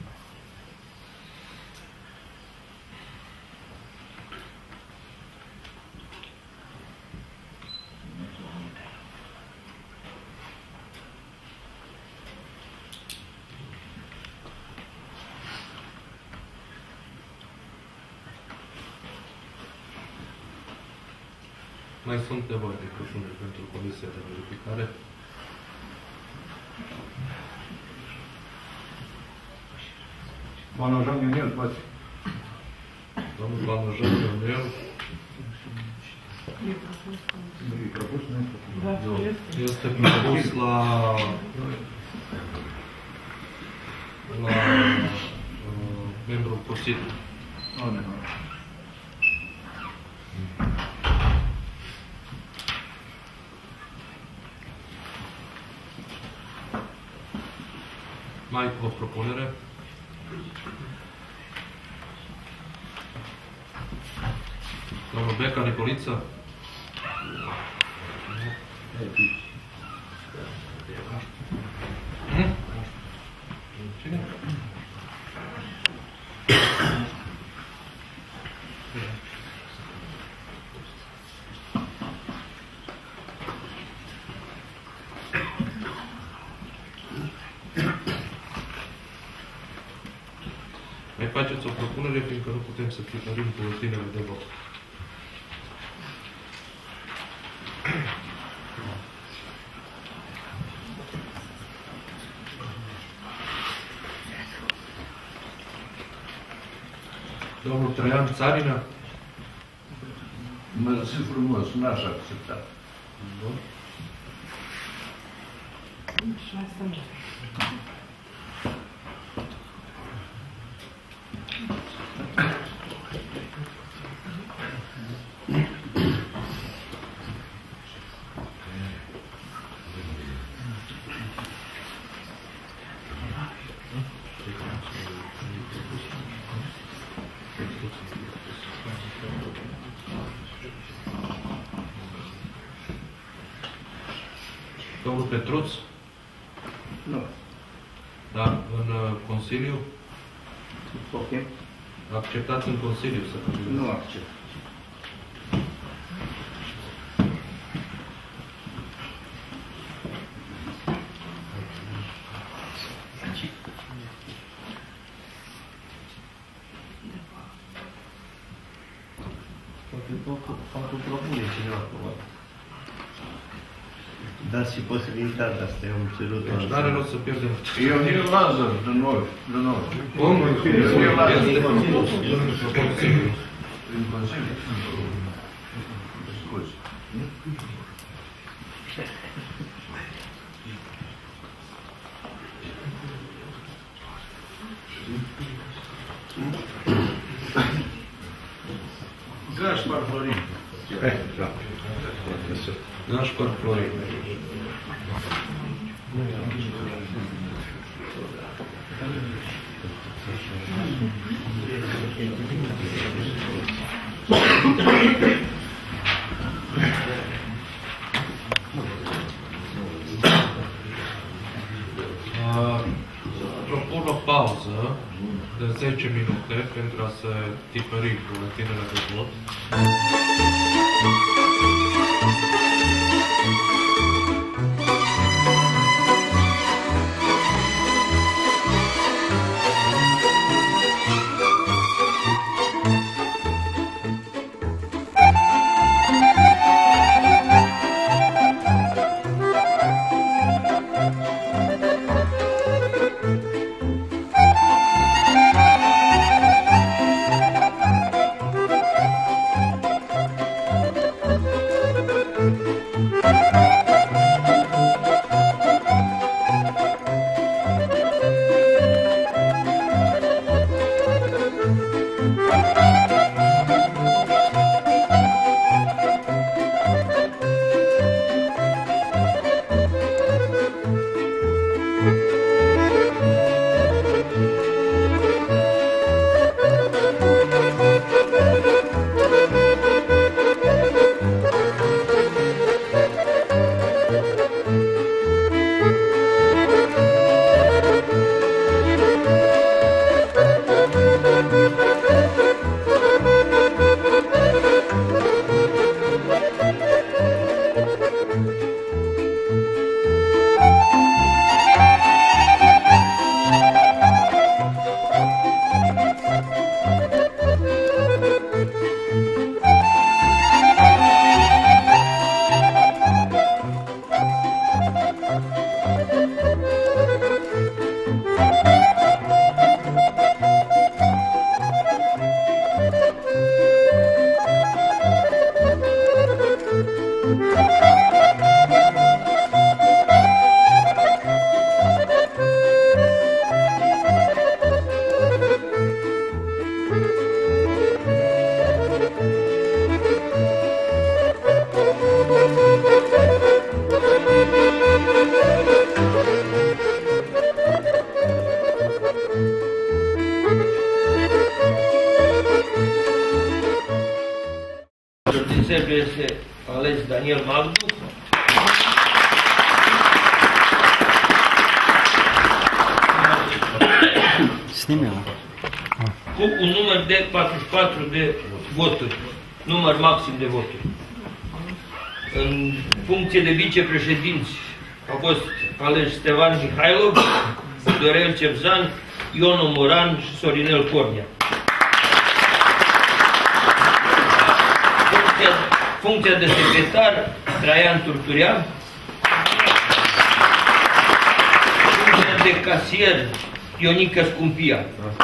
Mai sunt nevoie de propuneri pentru Comisia de Verificare. Banojan Ionel, poate. Domnul Banojan Ionel. Nu-i propus, nu-i propus. Nu. Este propus la la uh, membrul Consiliului. Mai o propunere? Domnul Beca Nicoliță? Cine? Mai faceți o propunere, fiindcă nu putem să tipărim buletinele de vot. Domnul Traian Țarină? Mersi frumos, n-aș accepta. Bun. Domnul Petruț? Nu. Da, în uh, Consiliu? Ok. Acceptați în Consiliu să continuăm? Nu accept. Faptul propune cineva, probabil. dați și posibilitatea asta, eu am cerut. Deci n-are rost să pierdem. Ionel Lazar, de noi, de noi. Cum? Ionel Lazar. Este Consiliu. În Consiliu. Scuze. Gaspar Florin. Gaspar Florin. Uh, propun o pauză de zece minute pentru a se tipări buletinele de vot. Este ales Daniel Magdu. Cu un număr de patruzeci și patru de voturi, număr maxim de voturi. În funcție de vicepreședinți au fost aleși Ștefan Mihailov, Dorel Cevzan, Ion Omoran și Sorinel Cornea. Funcția, funcția de secretar, Traian Turturea. Funcția de casier, Ionica Scumpia.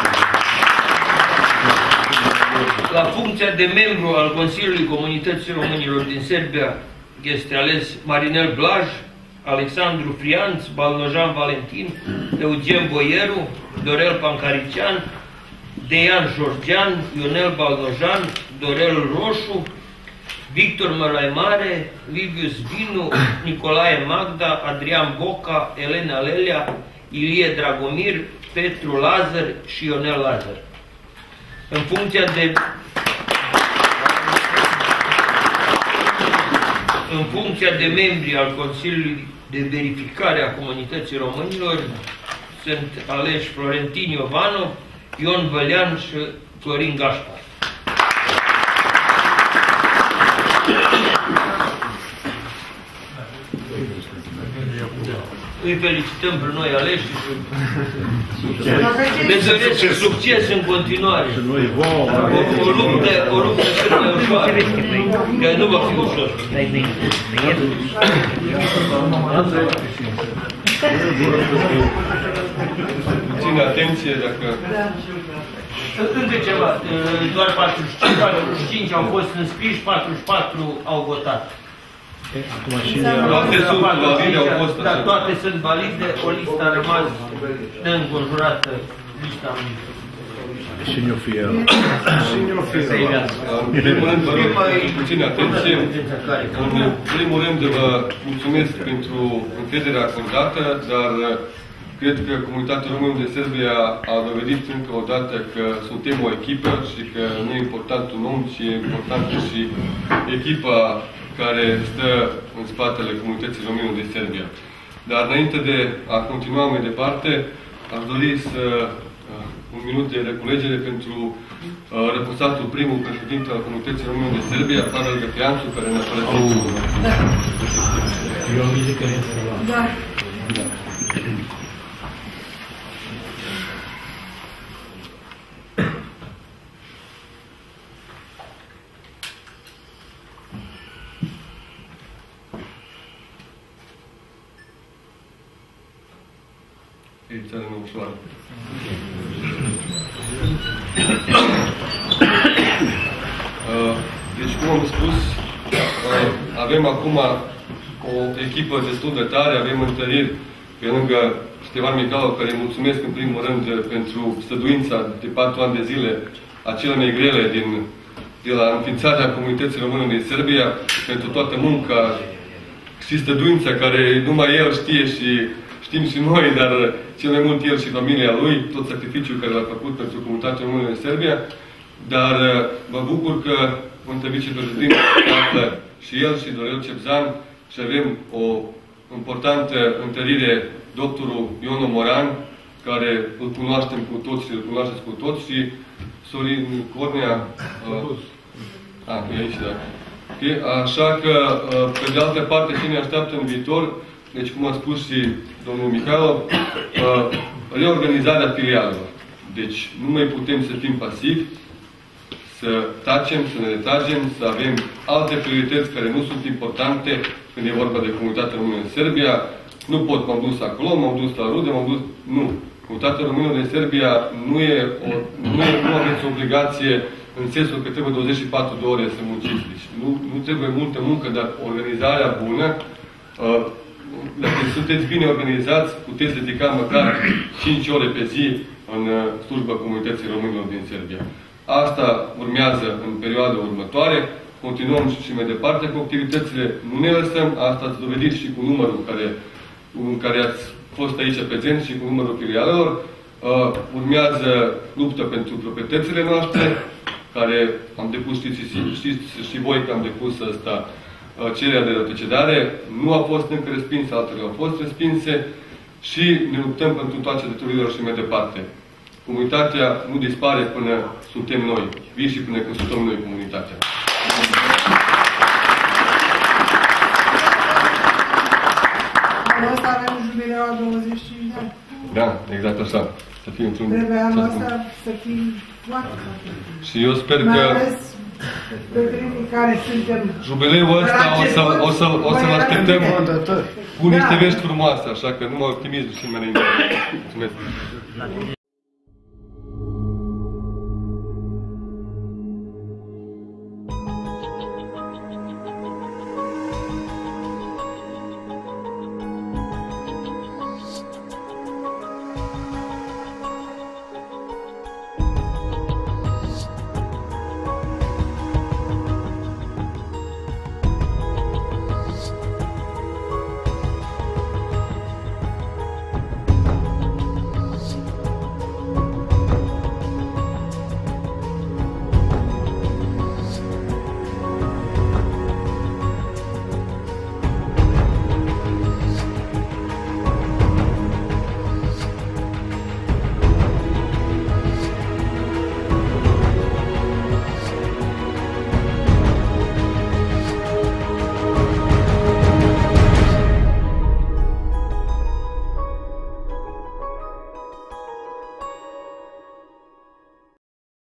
La funcția de membru al Consiliului Comunității Românilor din Serbia este ales Marinel Blaj, Alexandru Frianț, Balnojan Valentin, Eugen Boieru, Dorel Pancarician, Deian Georgian, Ionel Balnojan, Dorel Roșu, Victor Măraimare, Livius Vinu, Nicolae Magda, Adrian Boca, Elena Lelea, Ilie Dragomir, Petru Lazar și Ionel Lazar. În funcția de în funcția de membri al Consiliului de Verificare a Comunității Românilor sunt aleși Florentin Iovanov, Ion Vălean și Florin Gașpar. îi felicităm pe noi aleși și le doresc succes în continuare. O luptă, o luptă cât mai ușoară, că nu va fi ușor. Ține atenție dacă... Încă ceva, doar patruzeci și cinci, patruzeci și cinci au fost înscriși, patruzeci și patru au votat. Toate sunt valide, au fost Dar toate sunt valide, o listă a rămas neînconjurată, lista Și ne-o fie. Și ne-o fie. În primul rând, vă rog puțin atenție. În primul rând, vă mulțumesc pentru încrederea acordată, dar cred că comunitatea română de Serbia a dovedit încă o dată că suntem o echipă și că nu e important un om, ci e importantă și echipa care stă în spatele comunității române de Serbia. Dar înainte de a continua mai departe, aș dori să un minut de reculegere pentru uh, reposatul primul președinte al comunității române de Serbia, Pavel Găteanțu, care ne-a părăsit. Eu zic că este la... Da. E țară ușoară. Deci, cum am spus, avem acum o echipă destul de tare, avem întăriri pe lângă Ștefan Micalu, care îi mulțumesc în primul rând pentru stăduința de patru ani de zile, acele mai grele din, de la înființarea comunității române din Serbia, pentru toată munca și stăduința care numai el știe și știm și noi, dar cel mai mult el și familia lui, tot sacrificiul care l-a făcut pentru comunitatea română din Serbia. Dar mă bucur că între vicepreședinte află și el și Dorel Cepzan și avem o importantă întărire, doctorul Iono Moran, care îl cunoaștem cu toți și îl cunoașteți cu toți, și Sorin Cornea. Uh, a, e aici, da. Okay. Așa că, uh, pe de altă parte, ce ne așteaptă în viitor, deci, cum a spus și domnul Mihailov, uh, reorganizarea filialelor. Deci, nu mai putem să fim pasivi, să tacem, să ne retragem, să avem alte priorități care nu sunt importante când e vorba de comunitatea română în Serbia. Nu pot, m-am dus acolo, m-am dus la rude, m-am dus... Nu. Comunitatea română din Serbia nu e o... Nu, e, nu aveți obligație în sensul că trebuie douăzeci și patru de ore să munciți. Deci nu, nu trebuie multă muncă, dar organizarea bună. Uh, Dacă sunteți bine organizați, puteți dedica măcar cinci ore pe zi în slujba comunității românilor din Serbia. Asta urmează în perioada următoare. Continuăm și mai departe cu activitățile. Nu ne lăsăm. Asta ați dovedit și cu numărul care, în care ați fost aici prezenți și cu numărul filialelor. Uh, urmează luptă pentru proprietățile noastre, care am depus, știți, știți și voi că am depus asta, cererea de retrocedare. Nu a fost încă respinsă, altele au fost respinse și ne luptăm pentru toate datorilor și mai departe. Comunitatea nu dispare până suntem noi, vii și până când suntem noi comunitatea. Anul ăsta avem jubileu a douăzeci și cinci de ani. Da, exact așa. Să fim într-un... Trebuie anul ăsta să fim foarte. Și eu sper că... Mai ales bătrânii care suntem... Jubileul ăsta o să-l o să, o să așteptăm cu niște vești frumoase, așa că numai optimism și mai înainte. Mulțumesc!